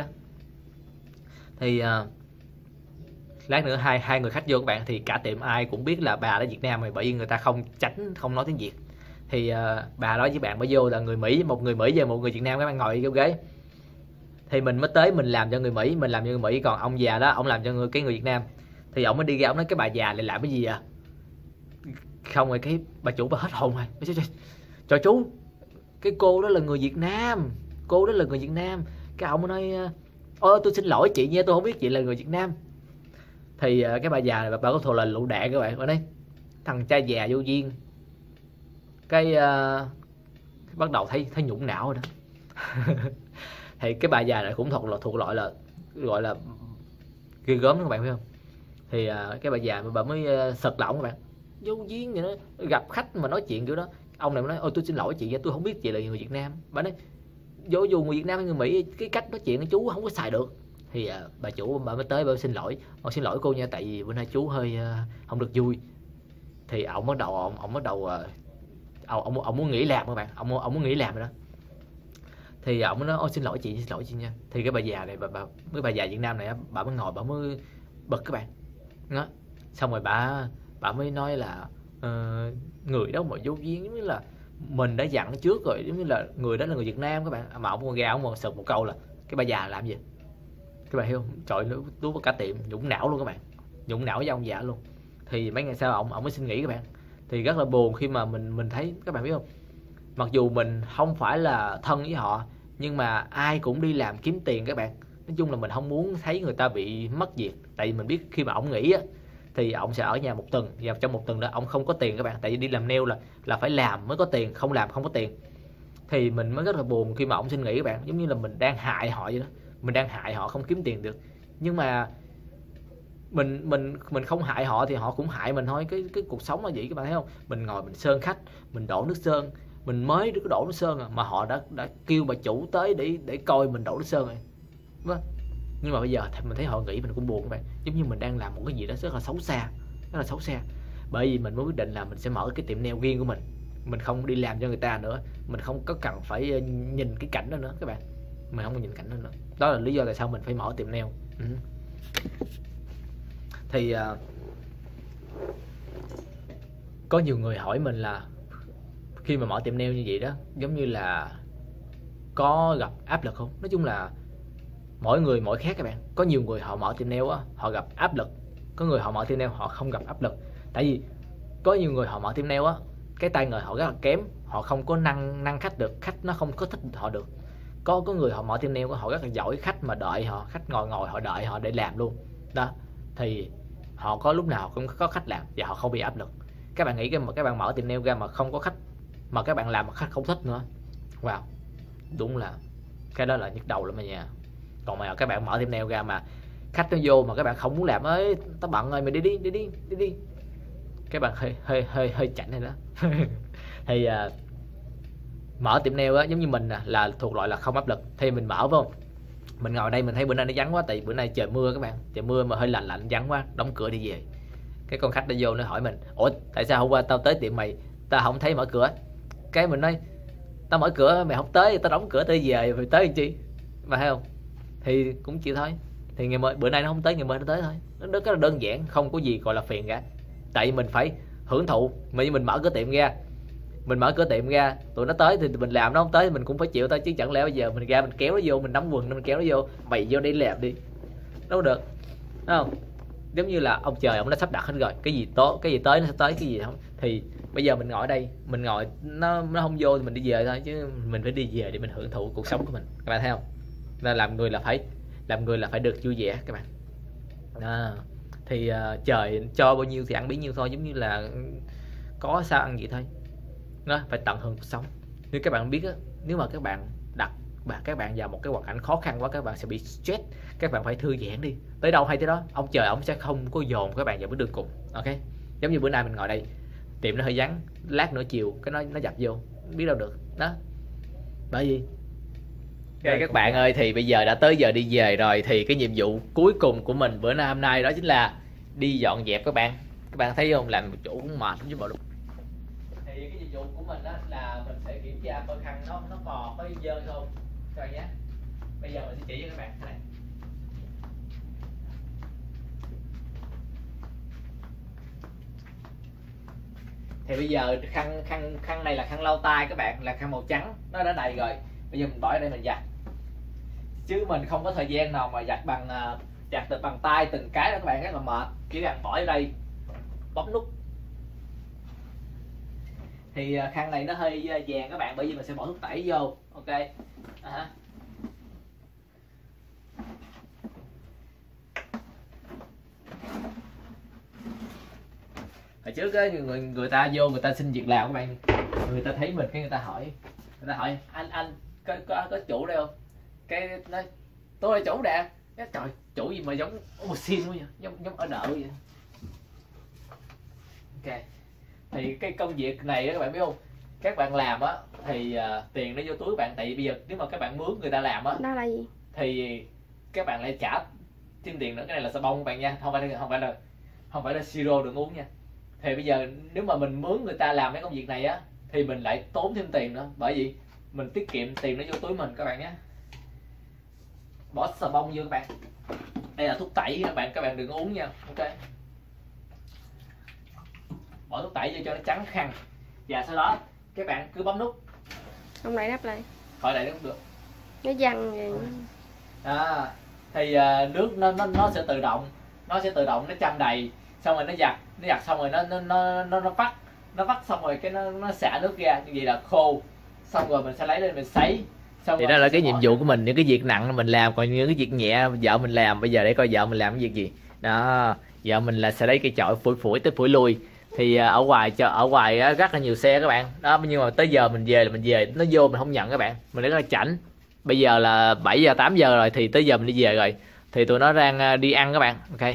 Thì uh, lát nữa hai hai người khách vô các bạn, thì cả tiệm ai cũng biết là bà đó Việt Nam rồi, bởi vì người ta không tránh không nói tiếng Việt. Thì uh, bà đó với bạn mới vô là người Mỹ, một người Mỹ và một người Việt Nam, các bạn ngồi vô ghế. Thì mình mới tới mình làm cho người Mỹ, mình làm cho người Mỹ, còn ông già đó ông làm cho người cái người Việt Nam. Thì ông mới đi ra ông nói cái bà già lại làm cái gì à? Không rồi cái bà chủ bà hết hồn rồi. Trời, trời, trời chú, cái cô đó là người Việt Nam, cô đó là người Việt Nam. Cái ông mới nói ôi tôi xin lỗi chị nha, tôi không biết chị là người Việt Nam. Thì cái bà già này bà, bà có thù là lựu đạn các bạn, bà nói thằng cha già vô duyên. Cái uh, bắt đầu thấy thấy nhũng não rồi đó. Thì cái bà già này cũng thuộc là thuộc loại là gọi là ghê gớm các bạn biết không? Thì uh, cái bà già bà mới uh, sật lỏng các bạn, vô duyên vậy đó, gặp khách mà nói chuyện kiểu đó. Ông này mới nói ôi tôi xin lỗi chị, tôi không biết chị là người Việt Nam. Bà nói vô dù người Việt Nam hay người Mỹ, cái cách nói chuyện của chú không có xài được. Thì uh, bà chủ bà mới tới bà xin lỗi, ông xin lỗi cô nha, tại vì bữa nay chú hơi uh, không được vui. Thì ông bắt đầu ông, ông bắt đầu uh, ông, ông ông muốn nghỉ làm các bạn, ông ông muốn nghỉ làm rồi đó. Thì ông mới nói ôi xin lỗi chị, xin lỗi chị nha. Thì cái bà già này bà, bà cái bà già Việt Nam này bà mới ngồi bà mới bật các bạn đó. Xong rồi bà bà mới nói là uh, người đó mà vô duyên, giống như là mình đã dặn trước rồi, giống như là người đó là người Việt Nam các bạn. Mà ông còn ra ông còn sực một câu là cái bà già làm gì các bạn hiểu không? Trời nó tú cả tiệm nhũng não luôn các bạn, nhũng não với ông già luôn. Thì mấy ngày sau ông ông mới xin nghỉ các bạn. Thì rất là buồn khi mà mình mình thấy các bạn biết không, mặc dù mình không phải là thân với họ nhưng mà ai cũng đi làm kiếm tiền các bạn. Nói chung là mình không muốn thấy người ta bị mất việc, tại vì mình biết khi mà ông nghỉ á thì ông sẽ ở nhà một tuần, và trong một tuần đó ông không có tiền các bạn, tại vì đi làm nail là là phải làm mới có tiền, không làm không có tiền. Thì mình mới rất là buồn khi mà ông xin nghỉ các bạn, giống như là mình đang hại họ vậy đó, mình đang hại họ không kiếm tiền được. Nhưng mà mình mình mình không hại họ thì họ cũng hại mình thôi, cái cái cuộc sống là vậy các bạn thấy không? Mình ngồi mình sơn khách, mình đổ nước sơn, mình mới được đổ nước sơn à, mà họ đã đã kêu bà chủ tới để để coi mình đổ nước sơn rồi. Đúng không? Nhưng mà bây giờ thì mình thấy họ nghĩ mình cũng buồn các bạn, giống như mình đang làm một cái gì đó rất là xấu xa, rất là xấu xa. Bởi vì mình mới quyết định là mình sẽ mở cái tiệm nail riêng của mình, mình không đi làm cho người ta nữa, mình không có cần phải nhìn cái cảnh đó nữa các bạn, mình không có nhìn cảnh đó nữa. Đó là lý do tại sao mình phải mở tiệm nail. Ừ. Thì uh, có nhiều người hỏi mình là khi mà mở tiệm nail như vậy đó, giống như là có gặp áp lực không? Nói chung là mỗi người mỗi khác các bạn. Có nhiều người họ mở tiệm nail á, họ gặp áp lực. Có người họ mở tiệm nail họ không gặp áp lực. Tại vì có nhiều người họ mở tiệm nail á, cái tay nghề họ rất là kém, họ không có năng năng khách được, khách nó không có thích họ được. Có có người họ mở tiệm nail của họ rất là giỏi, khách mà đợi họ, khách ngồi ngồi họ đợi họ để làm luôn đó, thì họ có lúc nào cũng có khách làm và họ không bị áp lực. Các bạn nghĩ cái mà các bạn mở tiệm nail ra mà không có khách, mà các bạn làm mà khách không thích nữa, wow, đúng là cái đó là nhức đầu lắm mà nha. Còn mà các bạn mở tiệm nail ra mà khách nó vô mà các bạn không muốn làm, ơi tao bận rồi mày đi đi đi đi đi đi, các bạn hơi hơi hơi hơi chảnh này đó. Thì uh, mở tiệm nail á, giống như mình là thuộc loại là không áp lực, thì mình mở vô, mình ngồi đây mình thấy bữa nay nó vắng quá, tại bữa nay trời mưa các bạn, trời mưa mà hơi lạnh lạnh vắng quá, đóng cửa đi về. Cái con khách nó vô nó hỏi mình, ủa tại sao hôm qua tao tới tiệm mày tao không thấy mở cửa? Cái mình nói tao mở cửa mày không tới, tao đóng cửa tới về rồi tới làm chi, mà thấy không? Thì cũng chịu thôi, thì ngày mai bữa nay nó không tới, ngày mai nó tới thôi, nó rất là đơn giản, không có gì gọi là phiền cả. Tại mình phải hưởng thụ, mình mình mở cửa tiệm ra, mình mở cửa tiệm ra tụi nó tới thì mình làm, nó không tới mình cũng phải chịu thôi, chứ chẳng lẽ bây giờ mình ra mình kéo nó vô, mình nắm quần nó mình kéo nó vô, mày vô đây làm đi, đâu được, đúng không? Giống như là ông trời ông đã sắp đặt hết rồi, cái gì tốt cái gì tới nó sẽ tới, cái gì không thì bây giờ mình ngồi ở đây, mình ngồi nó nó không vô thì mình đi về thôi, chứ mình phải đi về để mình hưởng thụ cuộc sống của mình, các bạn thấy không? Nên làm người là phải làm người là phải được vui vẻ các bạn. À, thì uh, trời cho bao nhiêu thì ăn bấy nhiêu thôi, giống như là có sao ăn vậy thôi, nó phải tận hưởng cuộc sống. Nếu các bạn biết á, nếu mà các bạn đặt và các bạn vào một cái hoàn cảnh khó khăn quá, các bạn sẽ bị stress, các bạn phải thư giãn đi, tới đâu hay tới đó, ông trời ông sẽ không có dồn các bạn vào bước đường cùng. Ok, giống như bữa nay mình ngồi đây, tiệm nó hơi vắng, lát nữa chiều cái nó nó dập vô, biết đâu được đó, bởi vì ok các bạn ơi, thì bây giờ đã tới giờ đi về rồi, thì cái nhiệm vụ cuối cùng của mình bữa nay hôm nay đó chính là đi dọn dẹp các bạn. Các bạn thấy không, làm một chỗ cũng mệt lắm chứ bộ. Thì cái nhiệm vụ của mình đó là mình sẽ kiểm tra coi khăn nó nó còn có dơ không các bạn nhé. Bây giờ mình sẽ chỉ cho các bạn cái này. Thì bây giờ khăn khăn khăn này là khăn lau tay các bạn, là khăn màu trắng, nó đã đầy rồi. Bây giờ mình bỏ ở đây mình giặt, chứ mình không có thời gian nào mà giặt bằng giặt từ bằng tay từng cái đó các bạn, rất là mệt. Chỉ cần bỏ ở đây bấm nút. Thì khăn này nó hơi vàng các bạn, bởi vì mình sẽ bỏ thuốc tẩy vô. Ok à. Hồi trước á, người người ta vô người ta xin việc làm các bạn, người ta thấy mình cái người ta hỏi, người ta hỏi anh anh có có, có chủ đây không? Cái nói tôi là chủ nè. Cái trời, chủ gì mà giống ô xin quá vậy, giống giống ở đợ vậy. Ok, thì cái công việc này các bạn biết không, các bạn làm á thì uh, tiền nó vô túi các bạn, tại vì bây giờ nếu mà các bạn mướn người ta làm á đó là gì thì các bạn lại trả thêm tiền nữa. Cái này là xà bông các bạn nha, không phải không phải là không phải là siro đừng uống nha. Thì bây giờ nếu mà mình mướn người ta làm mấy công việc này á thì mình lại tốn thêm tiền nữa, bởi vì mình tiết kiệm tiền nó vô túi mình các bạn nhé. Bỏ xà bông vô các bạn, đây là thuốc tẩy các bạn, các bạn đừng uống nha. Ok, bỏ thuốc tẩy vô cho nó trắng khăn, và sau đó các bạn cứ bấm nút, không lại đắp lại, khỏi lại cũng được, nó văng vậy. À, thì uh, nước nó nó nó sẽ tự động, nó sẽ tự động nó châm đầy, xong rồi nó giặt, nó giặt xong rồi nó nó nó nó, nó vắt, nó vắt xong rồi cái nó nó xả nước ra, như vậy là khô, xong rồi mình sẽ lấy lên mình sấy. Xong thì đó là cái nhiệm vụ của mình, những cái việc nặng mình làm, còn những cái việc nhẹ vợ mình làm. Bây giờ để coi vợ mình làm cái việc gì đó. Vợ mình là sẽ lấy cây chổi phủi phủi tới phủi lui. Thì ở ngoài chợ ở ngoài rất là nhiều xe các bạn đó, nhưng mà tới giờ mình về là mình về, nó vô mình không nhận các bạn, mình rất là chảnh. Bây giờ là bảy giờ tám giờ rồi, thì tới giờ mình đi về rồi, thì tụi nó đang đi ăn các bạn. Ok,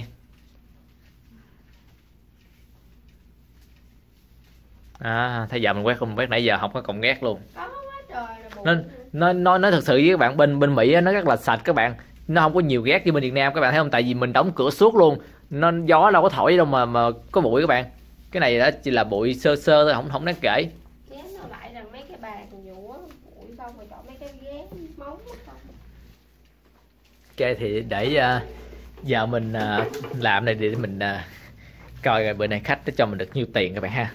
à, thấy giờ mình quét không quét, nãy giờ không có cộng ghét luôn. Nên nó nói nói thật sự với các bạn, bên bên Mỹ nó rất là sạch các bạn, nó không có nhiều ghét như bên Việt Nam các bạn thấy không, tại vì mình đóng cửa suốt luôn, nó gió đâu có thổi đâu mà mà có bụi các bạn. Cái này đó chỉ là bụi sơ sơ thôi, không không đáng kể. Chén nó lại là mấy cái bàn dũa bụi, xong rồi chọn mấy cái ghế móng xong. Ok, thì để uh, giờ mình uh, làm này để mình uh, coi rồi bữa nay khách nó cho mình được nhiêu tiền các bạn ha.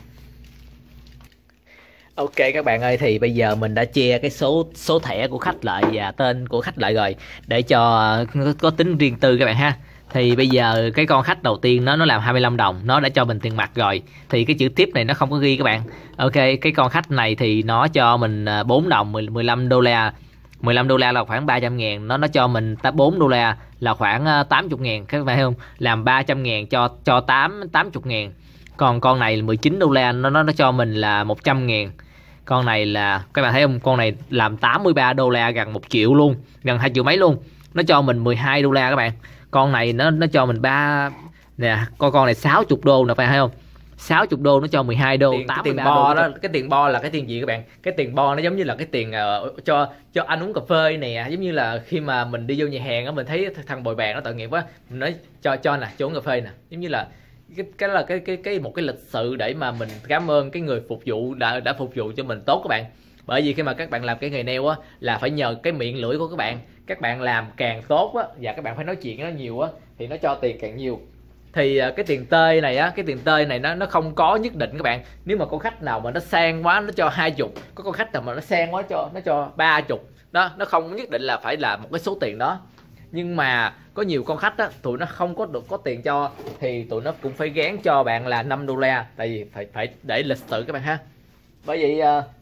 Ok các bạn ơi, thì bây giờ mình đã che cái số số thẻ của khách lại và tên của khách lại rồi, để cho có tính riêng tư các bạn ha. Thì bây giờ cái con khách đầu tiên nó nó làm hai mươi lăm đồng, nó đã cho mình tiền mặt rồi. Thì cái chữ tip này nó không có ghi các bạn. Ok, cái con khách này thì nó cho mình bốn đồng, mười lăm đô la. mười lăm đô la là khoảng ba trăm ngàn, nó nó cho mình bốn đô la là khoảng tám mươi ngàn, các bạn thấy không? Làm ba trăm ngàn cho cho tám tám mươi ngàn. Còn con này mười chín đô la nó nó nó cho mình là một trăm ngàn. Con này là các bạn thấy không? Con này làm tám mươi ba đô la, gần một triệu luôn, gần hai triệu mấy luôn. Nó cho mình mười hai đô la các bạn. Con này nó nó cho mình ba nè, con con này sáu mươi đô nè, phải không? sáu mươi đô nó cho mười hai đô. Tiền, cái tiền bo đó, cái tiền bo là cái tiền gì các bạn? Cái tiền bo nó giống như là cái tiền uh, cho cho anh uống cà phê nè, giống như là khi mà mình đi vô nhà hàng á, mình thấy thằng bồi bàn nó tội nghiệp quá, mình nói cho cho nè, cho uống cà phê nè, giống như là cái cái là cái cái cái một cái lịch sự để mà mình cảm ơn cái người phục vụ đã đã phục vụ cho mình tốt các bạn. Bởi vì khi mà các bạn làm cái nghề nail á là phải nhờ cái miệng lưỡi của các bạn, các bạn làm càng tốt á và các bạn phải nói chuyện nó nhiều á thì nó cho tiền càng nhiều. Thì cái tiền tơi này á, cái tiền tơi này nó nó không có nhất định các bạn. Nếu mà có khách nào mà nó sang quá nó cho hai chục, có con khách nào mà nó sang quá cho nó cho ba chục đó, nó không nhất định là phải là một cái số tiền đó. Nhưng mà có nhiều con khách á, tụi nó không có được có tiền cho thì tụi nó cũng phải gán cho bạn là năm đô la, tại vì phải phải để lịch sự các bạn ha. Bởi vậy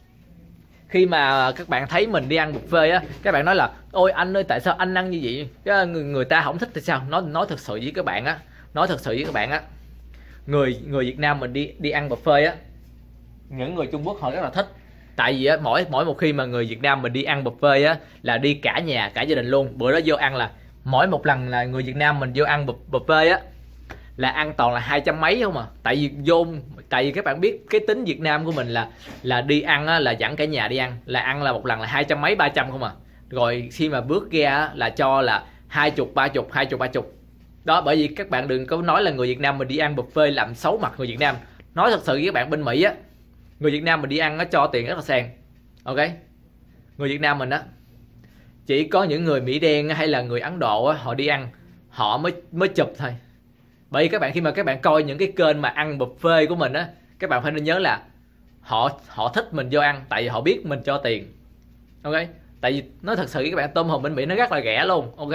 khi mà các bạn thấy mình đi ăn buffet á, các bạn nói là ôi anh ơi tại sao anh ăn như vậy, người, người ta không thích thì sao? Nói nói thật sự với các bạn á, nói thật sự với các bạn á, người người Việt Nam mình đi đi ăn buffet á, những người Trung Quốc họ rất là thích. Tại vì á, mỗi mỗi một khi mà người Việt Nam mình đi ăn buffet á là đi cả nhà cả gia đình luôn. Bữa đó vô ăn là mỗi một lần là người Việt Nam mình vô ăn buffet á là ăn toàn là hai trăm mấy không à. Tại vì vô tại vì các bạn biết cái tính Việt Nam của mình là là đi ăn á, là dẫn cả nhà đi ăn là ăn là một lần là hai trăm mấy ba trăm không à. Rồi khi mà bước ra á, là cho là hai chục ba chục hai chục ba chục đó. Bởi vì các bạn đừng có nói là người Việt Nam mình đi ăn buffet làm xấu mặt người Việt Nam. Nói thật sự với các bạn, bên Mỹ á, người Việt Nam mình đi ăn nó cho tiền rất là sang. Ok, người Việt Nam mình á, chỉ có những người Mỹ đen hay là người Ấn Độ á, họ đi ăn họ mới mới chụp thôi. Bởi vì các bạn khi mà các bạn coi những cái kênh mà ăn buffet của mình á, các bạn phải nên nhớ là họ họ thích mình vô ăn tại vì họ biết mình cho tiền. Ok, tại vì nói thật sự với các bạn, tôm hùm bên Mỹ nó rất là rẻ luôn. Ok,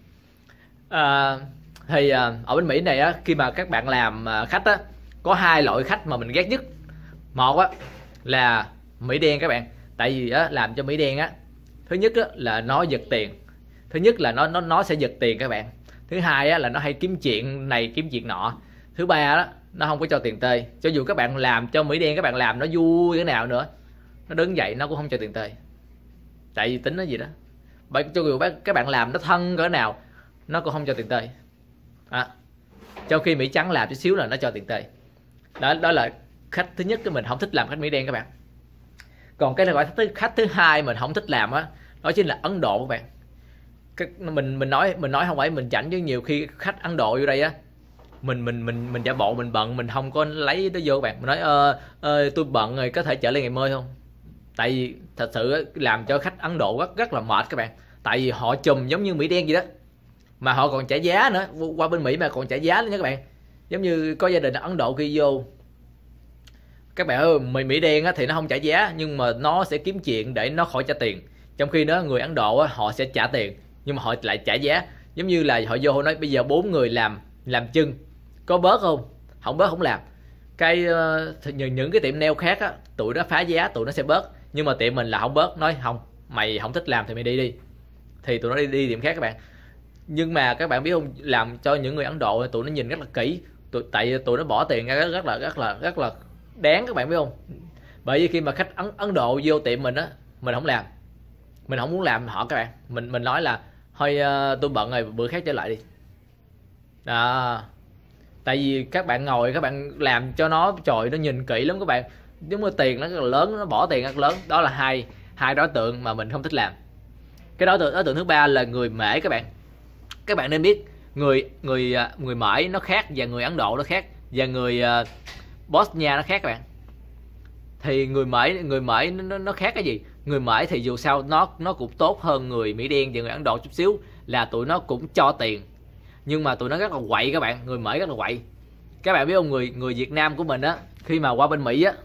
à, thì à, ở bên Mỹ này á, khi mà các bạn làm à, khách á, có hai loại khách mà mình ghét nhất. Một á là Mỹ đen các bạn. Tại vì á, làm cho Mỹ đen á, thứ nhất á, là nó giật tiền. Thứ nhất là nó nó nó sẽ giật tiền các bạn. Thứ hai á, là nó hay kiếm chuyện này kiếm chuyện nọ. Thứ ba đó, nó không có cho tiền tê. Cho dù các bạn làm cho Mỹ đen, các bạn làm nó vui thế nào nữa, nó đứng dậy nó cũng không cho tiền tê. Tại vì tính nó gì đó. Bởi cho dù các bạn làm nó thân cỡ nào, nó cũng không cho tiền tê. À, trong khi Mỹ trắng làm chút xíu là nó cho tiền tê. Đó đó là khách thứ nhất, cái mình không thích làm khách Mỹ đen các bạn. Còn cái loại khách, khách thứ hai mình không thích làm á, đó chính là Ấn Độ các bạn. Cái, mình mình nói mình nói không phải mình chảnh, chứ nhiều khi khách Ấn Độ vô đây á, mình mình mình mình giả bộ mình bận, mình không có lấy nó vô các bạn. Mình nói ơ ờ, tôi bận rồi, có thể trở lên ngày mai không? Tại vì thật sự làm cho khách Ấn Độ rất rất là mệt các bạn. Tại vì họ chùm giống như Mỹ đen vậy đó, mà họ còn trả giá nữa. Qua bên Mỹ mà còn trả giá nữa nha các bạn. Giống như có gia đình ở Ấn Độ khi vô, các bạn ơi, Mỹ, Mỹ đen á, thì nó không trả giá, nhưng mà nó sẽ kiếm chuyện để nó khỏi trả tiền. Trong khi đó người Ấn Độ á, họ sẽ trả tiền nhưng mà họ lại trả giá. Giống như là họ vô họ nói bây giờ bốn người làm làm chân, có bớt không? Không bớt không làm. Cái uh, những, những cái tiệm nail khác á, tụi nó phá giá, tụi nó sẽ bớt. Nhưng mà tiệm mình là không bớt, nói không, mày không thích làm thì mày đi đi. Thì tụi nó đi đi tiệm khác các bạn. Nhưng mà các bạn biết không, làm cho những người Ấn Độ tụi nó nhìn rất là kỹ. Tụi, tại tụi nó bỏ tiền ra rất, rất là rất là rất là đáng các bạn biết không? Bởi vì khi mà khách Ấn, Ấn Độ vô tiệm mình á, mình không làm, mình không muốn làm họ các bạn, mình mình nói là thôi uh, tôi bận rồi, bữa khác trở lại đi. Đó. Tại vì các bạn ngồi các bạn làm cho nó, trời, nó nhìn kỹ lắm các bạn, giống như tiền nó rất là lớn, nó bỏ tiền rất lớn. Đó là hai hai đối tượng mà mình không thích làm. Cái đối tượng đối tượng thứ ba là người Mễ các bạn. Các bạn nên biết người người người Mễ nó khác và người Ấn Độ nó khác, và người uh, Bosnia nó khác các bạn. Thì người Mễ người Mễ nó, nó khác cái gì? Người Mễ thì dù sao nó nó cũng tốt hơn người Mỹ đen và người Ấn Độ chút xíu, là tụi nó cũng cho tiền, nhưng mà tụi nó rất là quậy các bạn. Người Mễ rất là quậy. Các bạn biết không, người người Việt Nam của mình á, khi mà qua bên Mỹ á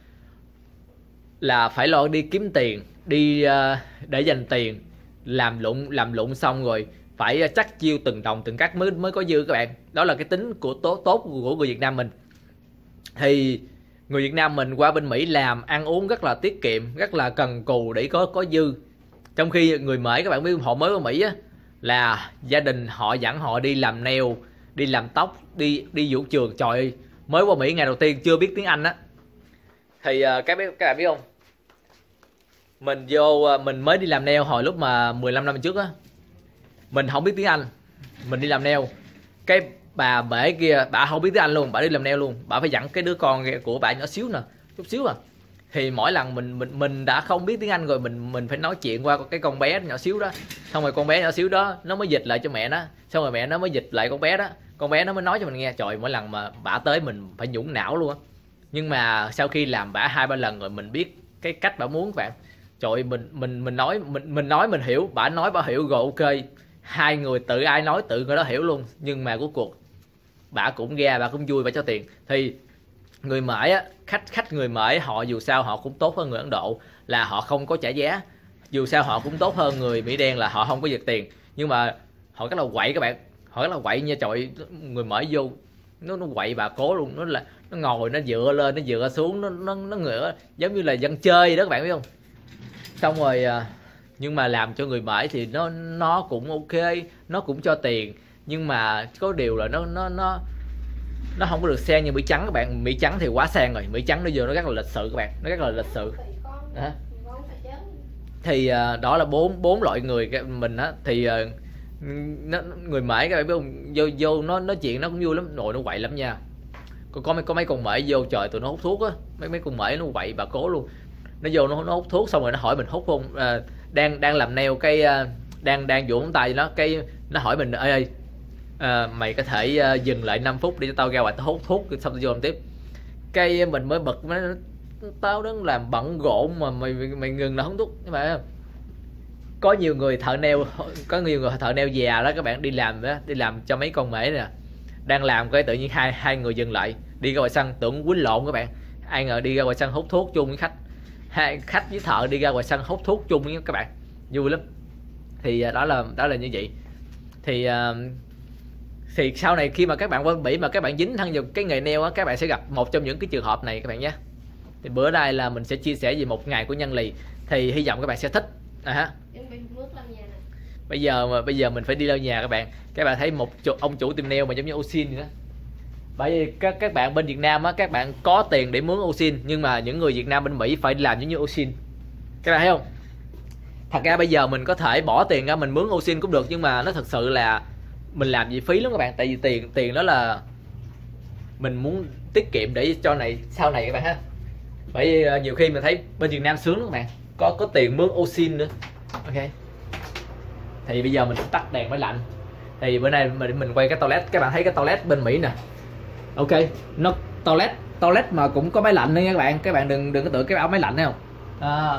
là phải lo đi kiếm tiền, đi uh, để dành tiền, làm lụng làm lụng xong rồi phải chắc chiêu từng đồng từng cắt mới mới có dư các bạn. Đó là cái tính của tốt tốt của người Việt Nam mình. Thì người Việt Nam mình qua bên Mỹ làm ăn uống rất là tiết kiệm, rất là cần cù để có có dư. Trong khi người Mỹ các bạn biết họ mới qua Mỹ á, là gia đình họ dẫn họ đi làm nail, đi làm tóc, đi đi vũ trường. Trời ơi, mới qua Mỹ ngày đầu tiên chưa biết tiếng Anh á. Thì uh, các, các bạn biết không, mình vô mình mới đi làm nail hồi lúc mà mười lăm năm trước á, mình không biết tiếng Anh, mình đi làm nail, cái bà bể kia bà không biết tiếng Anh luôn, bà đi làm nail luôn, bà phải dẫn cái đứa con của bà nhỏ xíu nè, chút xíu à. Thì mỗi lần mình mình mình đã không biết tiếng Anh rồi, mình mình phải nói chuyện qua cái con bé nhỏ xíu đó, xong rồi con bé nhỏ xíu đó nó mới dịch lại cho mẹ nó, xong rồi mẹ nó mới dịch lại con bé đó, con bé nó mới nói cho mình nghe. Trời, mỗi lần mà bả tới mình phải nhũng não luôn á. Nhưng mà sau khi làm bả hai ba lần rồi mình biết cái cách bả muốn các bạn. Trời, mình mình mình nói mình mình nói mình hiểu, bả nói bả hiểu rồi, ok, hai người tự ai nói tự người đó hiểu luôn. Nhưng mà cuối cuộc bả cũng ra, bả cũng vui, bả cho tiền. Thì người Mỹ á, khách khách người Mỹ họ dù sao họ cũng tốt hơn người Ấn Độ, là họ không có trả giá. Dù sao họ cũng tốt hơn người Mỹ đen là họ không có giật tiền. Nhưng mà họ rất là quậy các bạn, họ rất là quậy nha. Trời, người Mỹ vô nó nó quậy bà cố luôn, nó là nó ngồi nó dựa lên nó dựa xuống, nó nó nó ngựa giống như là dân chơi vậy đó các bạn biết không. Xong rồi nhưng mà làm cho người Mỹ thì nó nó cũng ok, nó cũng cho tiền, nhưng mà có điều là nó nó nó nó không có được sang như Mỹ trắng các bạn. Mỹ trắng thì quá sang rồi, Mỹ trắng nó vô nó rất là lịch sự các bạn, nó rất là lịch sự. Đó. Thì uh, đó là bốn bốn loại người mình á. Thì uh, nó, người Mỹ các bạn biết không, vô vô nó nói chuyện nó cũng vui lắm, nội nó quậy lắm nha. Có có mấy có mấy con Mỹ vô, trời tụi nó hút thuốc á, mấy mấy con Mỹ nó quậy bà cố luôn. Nó vô nó, nó hút thuốc xong rồi nó hỏi mình hút không, uh, đang đang làm nail cái uh, đang đang vuốt móng tay nó, cái nó hỏi mình ơi ơi à, mày có thể uh, dừng lại năm phút để cho tao ra ngoài tao hút thuốc xong tao vô làm tiếp. Cái mình mới bực, nó tao đang làm bận rộn mà mày mày ngừng là hút thuốc. Nhưng mà có nhiều người thợ nail, có nhiều người thợ nail già đó các bạn, đi làm đó, đi làm cho mấy con Mễ nè, đang làm cái tự nhiên hai hai người dừng lại đi ra ngoài sân, tưởng quýnh lộn các bạn, ai ngờ đi ra ngoài sân hút thuốc chung với khách, hai khách với thợ đi ra ngoài sân hút thuốc chung với các bạn, vui lắm. Thì đó là đó là như vậy. Thì uh, thì sau này khi mà các bạn qua Mỹ mà các bạn dính thân vào cái nghề nail á, các bạn sẽ gặp một trong những cái trường hợp này các bạn nhé. Thì bữa nay là mình sẽ chia sẻ về một ngày của nhân lì, thì hy vọng các bạn sẽ thích. À ha. Bây giờ mà bây giờ mình phải đi lau nhà các bạn. Các bạn thấy một chủ, ông chủ tiệm nail mà giống như Osin vậy đó. Bởi vì các các bạn bên Việt Nam á, các bạn có tiền để mướn Osin, nhưng mà những người Việt Nam bên Mỹ phải làm giống như Osin. Các bạn thấy không? Thật ra bây giờ mình có thể bỏ tiền ra mình mướn Osin cũng được, nhưng mà nó thật sự là mình làm gì phí lắm các bạn. Tại vì tiền tiền đó là mình muốn tiết kiệm để cho này sau này các bạn ha. Bởi vì nhiều khi mình thấy bên Việt Nam sướng lắm các bạn, có có tiền mướn Osin nữa. Ok. Thì bây giờ mình tắt đèn máy lạnh. Thì bữa nay mình mình quay cái toilet, các bạn thấy cái toilet bên Mỹ nè. Ok, nó toilet toilet mà cũng có máy lạnh nữa nha các bạn. Các bạn đừng đừng có tưởng cái áo máy lạnh thấy không. À.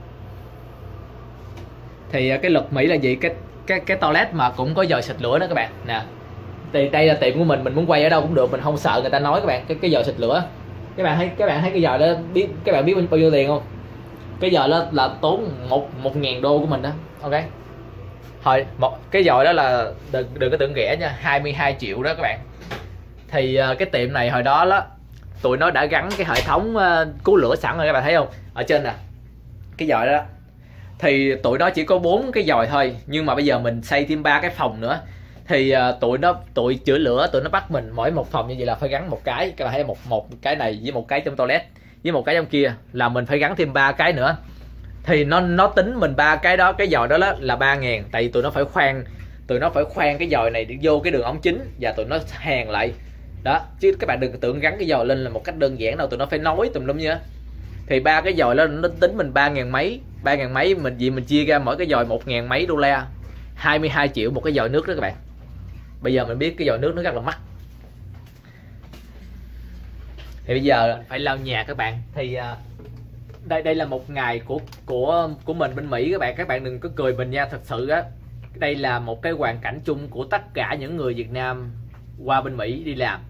Thì cái luật Mỹ là gì, cái cái cái toilet mà cũng có dòi xịt lửa đó các bạn nè. Thì đây là tiệm của mình, mình muốn quay ở đâu cũng được, mình không sợ người ta nói các bạn. Cái cái dòi xịt lửa, các bạn thấy các bạn thấy cái dòi đó, biết các bạn biết bao nhiêu tiền không? Cái dòi đó là tốn một một ngàn đô của mình đó. Ok, thôi một cái dòi đó là đừng đừng có tưởng rẻ nha, hai mươi hai triệu đó các bạn. Thì uh, cái tiệm này hồi đó đó tụi nó đã gắn cái hệ thống uh, cứu lửa sẵn rồi, các bạn thấy không, ở trên nè cái dòi đó. Thì tụi nó chỉ có bốn cái dòi thôi, nhưng mà bây giờ mình xây thêm ba cái phòng nữa. Thì uh, tụi nó tụi chữa lửa tụi nó bắt mình mỗi một phòng như vậy là phải gắn một cái. Các bạn thấy một một cái này với một cái trong toilet với một cái trong kia là mình phải gắn thêm ba cái nữa. Thì nó nó tính mình ba cái đó, cái dòi đó, đó là ba ngàn. Tại vì tụi nó phải khoan tụi nó phải khoan cái dòi này để vô cái đường ống chính và tụi nó hàn lại đó, chứ các bạn đừng tưởng gắn cái dòi lên là một cách đơn giản đâu, tụi nó phải nối tùm lum nhá. Thì ba cái dòi đó nó tính mình ba ngàn mấy, ba ngàn mấy mình vì mình chia ra mỗi cái dòi một ngàn mấy đô la, hai mươi hai triệu một cái dòi nước đó các bạn. Bây giờ mình biết cái dòi nước nó rất là mắc. Thì bây giờ phải lau nhà các bạn. Thì uh, đây đây là một ngày của của của mình bên Mỹ các bạn. Các bạn đừng có cười mình nha, thật sự á, đây là một cái hoàn cảnh chung của tất cả những người Việt Nam qua bên Mỹ đi làm.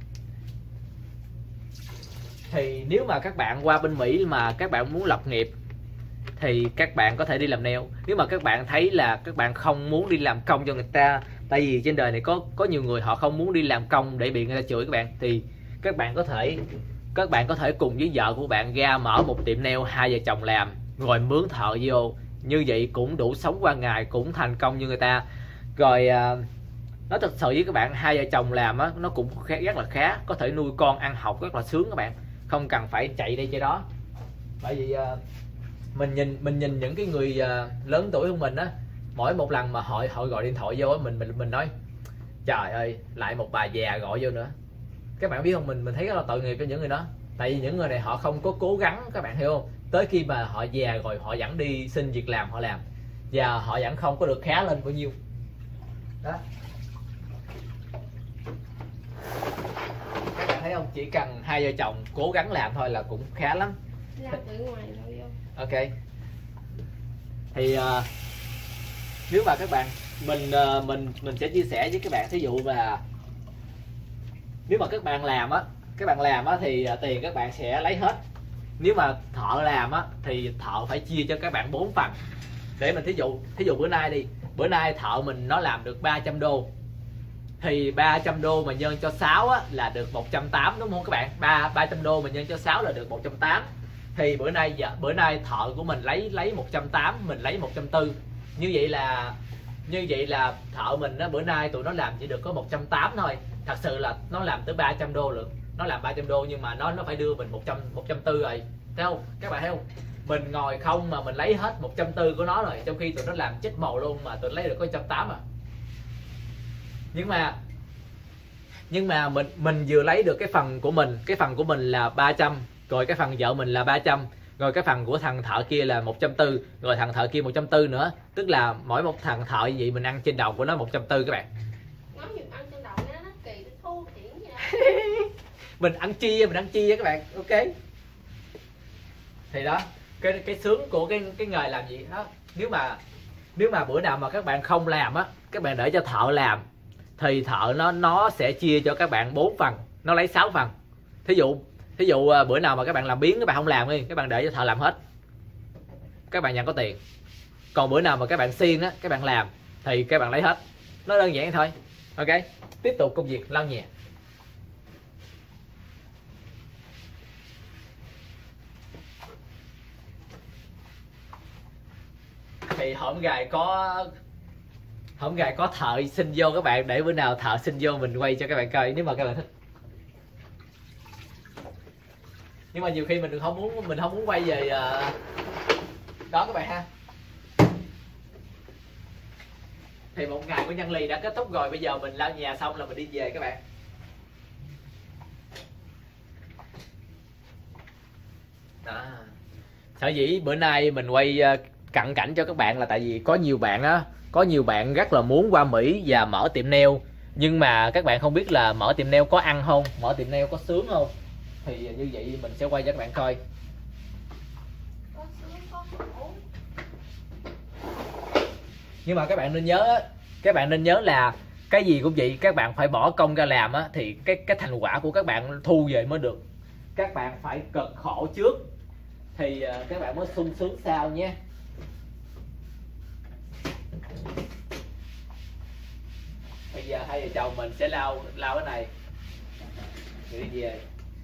Thì nếu mà các bạn qua bên Mỹ mà các bạn muốn lập nghiệp thì các bạn có thể đi làm nail. Nếu mà các bạn thấy là các bạn không muốn đi làm công cho người ta, tại vì trên đời này có có nhiều người họ không muốn đi làm công để bị người ta chửi các bạn, thì các bạn có thể các bạn có thể cùng với vợ của bạn ra mở một tiệm nail, hai vợ chồng làm rồi mướn thợ vô, như vậy cũng đủ sống qua ngày, cũng thành công như người ta. Rồi à, nói thật sự với các bạn, hai vợ chồng làm á nó cũng rất là khá, có thể nuôi con ăn học rất là sướng các bạn, không cần phải chạy đây chạy đó. Bởi vì à, mình nhìn mình nhìn những cái người à, lớn tuổi hơn mình á, mỗi một lần mà họ họ gọi điện thoại vô á, mình mình mình nói trời ơi lại một bà già gọi vô nữa. Các bạn biết không, mình mình thấy rất là tội nghiệp cho những người đó, tại vì những người này họ không có cố gắng, các bạn hiểu không? Tới khi mà họ già rồi họ vẫn đi xin việc làm họ làm, và họ vẫn không có được khá lên bao nhiêu đó. Các bạn thấy không, chỉ cần hai vợ chồng cố gắng làm thôi là cũng khá lắm. Làm từ ngoài rồi vô. Ok, thì uh, nếu mà các bạn mình uh, mình mình sẽ chia sẻ với các bạn, thí dụ là nếu mà các bạn làm á các bạn làm á thì uh, tiền các bạn sẽ lấy hết. Nếu mà thợ làm á thì thợ phải chia cho các bạn bốn phần. Để mình thí dụ thí dụ bữa nay đi, bữa nay thợ mình nó làm được ba trăm đô, thì ba trăm đô mà nhân cho sáu á là được một trăm tám mươi, đúng không các bạn? ba ba trăm đô mà nhân cho sáu là được một trăm tám mươi. Thì bữa nay giờ bữa nay thợ của mình lấy lấy một trăm tám mươi, mình lấy một trăm bốn mươi. Như vậy là như vậy là thợ mình á bữa nay tụi nó làm chỉ được có một trăm tám mươi thôi. Thật sự là nó làm tới ba trăm đô lượng. Nó làm ba trăm đô nhưng mà nó nó phải đưa mình một trăm một trăm bốn mươi rồi. Thấy không? Các bạn thấy không? Mình ngồi không mà mình lấy hết một trăm bốn mươi của nó rồi, trong khi tụi nó làm chết màu luôn mà tụi nó lấy được có một trăm tám mươi à. Nhưng mà nhưng mà mình mình vừa lấy được cái phần của mình, cái phần của mình là ba trăm, rồi cái phần vợ mình là ba trăm, rồi cái phần của thằng thợ kia là một trăm bốn mươi, rồi thằng thợ kia một trăm bốn mươi nữa, tức là mỗi một thằng thợ như vậy mình ăn trên đầu của nó một trăm bốn mươi các bạn. Nói nhiều ăn trên đầu nó nó kỳ, nó thua chuyện vậy. Mình ăn chia, mình ăn chia các bạn. Ok. Thì đó, cái cái sướng của cái cái nghề làm gì đó. Nếu mà nếu mà bữa nào mà các bạn không làm á, các bạn để cho thợ làm thì thợ nó nó sẽ chia cho các bạn bốn phần, nó lấy sáu phần. Thí dụ thí dụ bữa nào mà các bạn làm biếng, các bạn không làm đi, các bạn để cho thợ làm hết, các bạn nhận có tiền. Còn bữa nào mà các bạn siêng á, các bạn làm thì các bạn lấy hết. Nó đơn giản vậy thôi. Ok, tiếp tục công việc lau nhà. Thì hổm gài có hổm gài có thợ xin vô các bạn, để bữa nào thợ xin vô mình quay cho các bạn coi nếu mà các bạn thích. Nhưng mà nhiều khi mình không muốn mình không muốn quay về uh, đó các bạn ha. Thì một ngày của Nhân Ly đã kết thúc rồi, bây giờ mình lau nhà xong là mình đi về các bạn. Đó. Sở dĩ bữa nay mình quay uh, cận cảnh cho các bạn là tại vì có nhiều bạn á, có nhiều bạn rất là muốn qua Mỹ và mở tiệm nail, nhưng mà các bạn không biết là mở tiệm nail có ăn không, mở tiệm nail có sướng không. Thì như vậy mình sẽ quay cho các bạn coi. Có sướng có khổ. Nhưng mà các bạn nên nhớ, các bạn nên nhớ là cái gì cũng vậy, các bạn phải bỏ công ra làm á thì cái cái thành quả của các bạn thu về mới được. Các bạn phải cực khổ trước thì các bạn mới sung sướng sau nhé. Bây giờ hai vợ chồng mình sẽ lau lau cái này rồi đi về.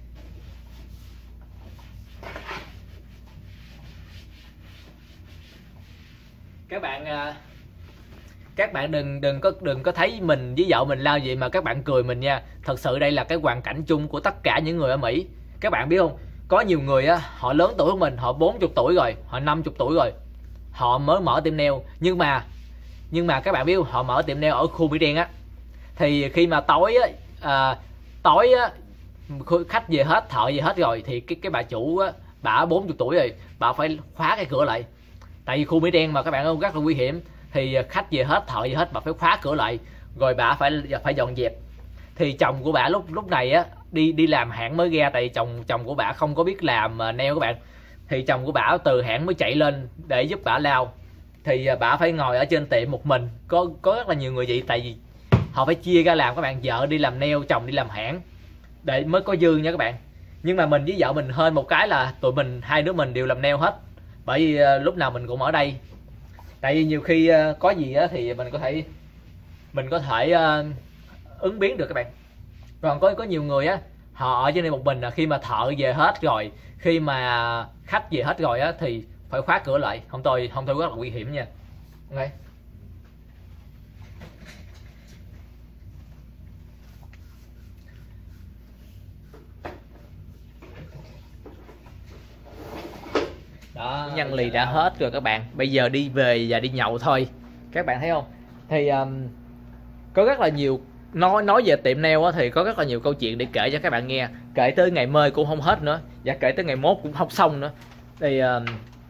Các bạn các bạn đừng đừng có đừng có thấy mình với vợ mình lau vậy mà các bạn cười mình nha. Thật sự đây là cái hoàn cảnh chung của tất cả những người ở Mỹ. Các bạn biết không, có nhiều người á, họ lớn tuổi hơn mình, họ bốn mươi tuổi rồi, họ năm mươi tuổi rồi, họ mới mở tiệm nail. Nhưng mà nhưng mà các bạn biết không, họ mở tiệm nail ở khu Mỹ Đen á, thì khi mà tối á, à, tối á, khách về hết, thợ về hết rồi, thì cái cái bà chủ á, bà bốn mươi tuổi rồi, bà phải khóa cái cửa lại. Tại vì khu Mỹ Đen mà các bạn, rất là nguy hiểm. Thì khách về hết, thợ về hết, bà phải khóa cửa lại, rồi bà phải phải dọn dẹp. Thì chồng của bà lúc lúc này á đi đi làm hãng mới ra, tại vì chồng chồng của bà không có biết làm nail các bạn. Thì chồng của bà từ hãng mới chạy lên để giúp bà lau. Thì bà phải ngồi ở trên tiệm một mình. Có có rất là nhiều người vậy, tại vì họ phải chia ra làm các bạn, vợ đi làm nail, chồng đi làm hãng để mới có dư nha các bạn. Nhưng mà mình với vợ mình hơn một cái là tụi mình hai đứa mình đều làm nail hết. bởi vì uh, lúc nào mình cũng ở đây, tại vì nhiều khi uh, có gì á thì mình có thể mình có thể uh, ứng biến được các bạn. Còn có có nhiều người á, họ ở trên đây một mình, là khi mà thợ về hết rồi, khi mà khách về hết rồi á thì phải khóa cửa lại, không thôi không thôi rất là nguy hiểm nha. Ok. Đó, nhân lì đã hết rồi các bạn, bây giờ đi về và đi nhậu thôi, các bạn thấy không? Thì um, có rất là nhiều, nói nói về tiệm nail á, thì có rất là nhiều câu chuyện để kể cho các bạn nghe, kể tới ngày mơi cũng không hết nữa, và kể tới ngày mốt cũng không xong nữa. Thì um,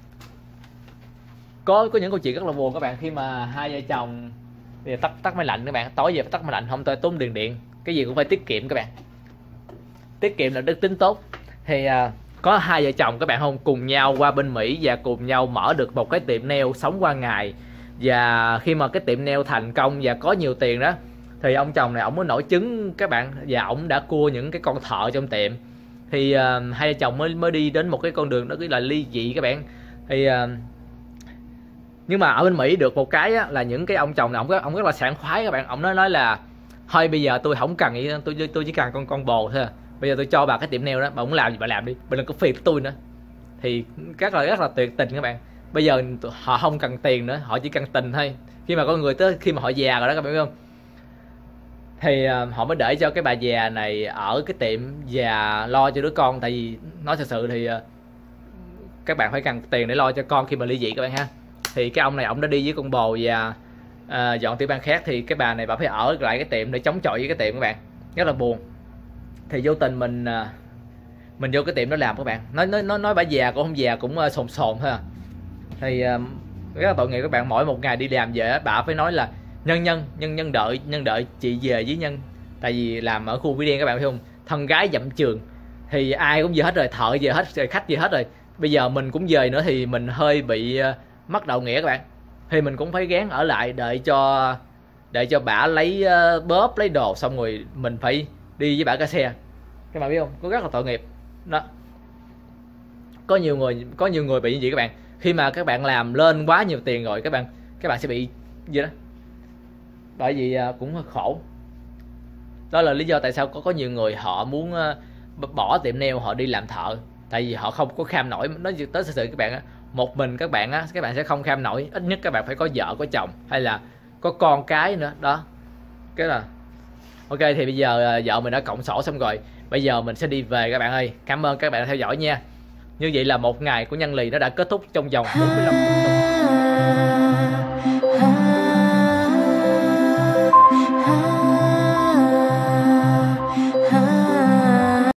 có có những câu chuyện rất là buồn các bạn, khi mà hai vợ chồng bây giờ tắt tắt máy lạnh các bạn, tối về tắt máy lạnh, không thôi tốn tiền điện, cái gì cũng phải tiết kiệm các bạn, tiết kiệm là đức tính tốt. Thì uh, có hai vợ chồng các bạn không, cùng nhau qua bên Mỹ và cùng nhau mở được một cái tiệm nail sống qua ngày. Và khi mà cái tiệm nail thành công và có nhiều tiền đó, thì ông chồng này ổng mới nổi trứng các bạn, và ổng đã cua những cái con thợ trong tiệm. Thì uh, hai vợ chồng mới mới đi đến một cái con đường đó, cái là ly dị các bạn. Thì uh, nhưng mà ở bên Mỹ được một cái á, là những cái ông chồng này ổng ổng rất là sảng khoái các bạn. Ổng nói nói là thôi bây giờ tôi không cần gì, tôi tôi chỉ cần con con bồ thôi, bây giờ tôi cho bà cái tiệm nail đó, bà muốn làm gì bà làm đi, bà đừng có phiền tôi nữa. Thì rất là rất là tuyệt tình các bạn. Bây giờ họ không cần tiền nữa, họ chỉ cần tình thôi. Khi mà có người tới, khi mà họ già rồi đó các bạn biết không, thì uh, họ mới để cho cái bà già này ở cái tiệm và lo cho đứa con. Tại vì nói thật sự thì uh, các bạn phải cần tiền để lo cho con khi mà ly dị các bạn ha. Thì cái ông này ông đã đi với con bồ và uh, dọn tiểu bang khác, thì cái bà này bà phải ở lại cái tiệm để chống chọi với cái tiệm các bạn, rất là buồn. Thì vô tình mình uh, mình vô cái tiệm đó làm các bạn, nói nói nói nói bà già cũng không già, cũng uh, sồn sồn thôi à. Thì uh, rất là tội nghiệp các bạn, mỗi một ngày đi làm về bà phải nói là nhân nhân nhân nhân đợi nhân đợi chị về với nhân. Tại vì làm ở khu Mỹ Đen các bạn thấy không, thân gái dặm trường, thì ai cũng về hết rồi, thợ về hết rồi, khách về hết rồi, bây giờ mình cũng về nữa thì mình hơi bị uh, mất đạo nghĩa các bạn. Thì mình cũng phải gán ở lại đợi cho để cho bả lấy uh, bóp lấy đồ, xong rồi mình phải đi với bả cái xe. Các bạn biết không, có rất là tội nghiệp đó. Có nhiều người có nhiều người bị như vậy các bạn, khi mà các bạn làm lên quá nhiều tiền rồi, các bạn các bạn sẽ bị gì đó, bởi vì uh, cũng khổ. Đó là lý do tại sao có có nhiều người họ muốn uh, bỏ tiệm nail, họ đi làm thợ, tại vì họ không có kham nổi. Nói tới sự sự các bạn á, một mình các bạn á, các bạn sẽ không kham nổi, ít nhất các bạn phải có vợ có chồng hay là có con cái nữa đó. Cái là ok. Thì bây giờ vợ mình đã cộng sổ xong rồi, bây giờ mình sẽ đi về các bạn ơi. Cảm ơn các bạn đã theo dõi nha. Như vậy là một ngày của Nhân Lì nó đã kết thúc trong vòng bốn mươi lăm phút.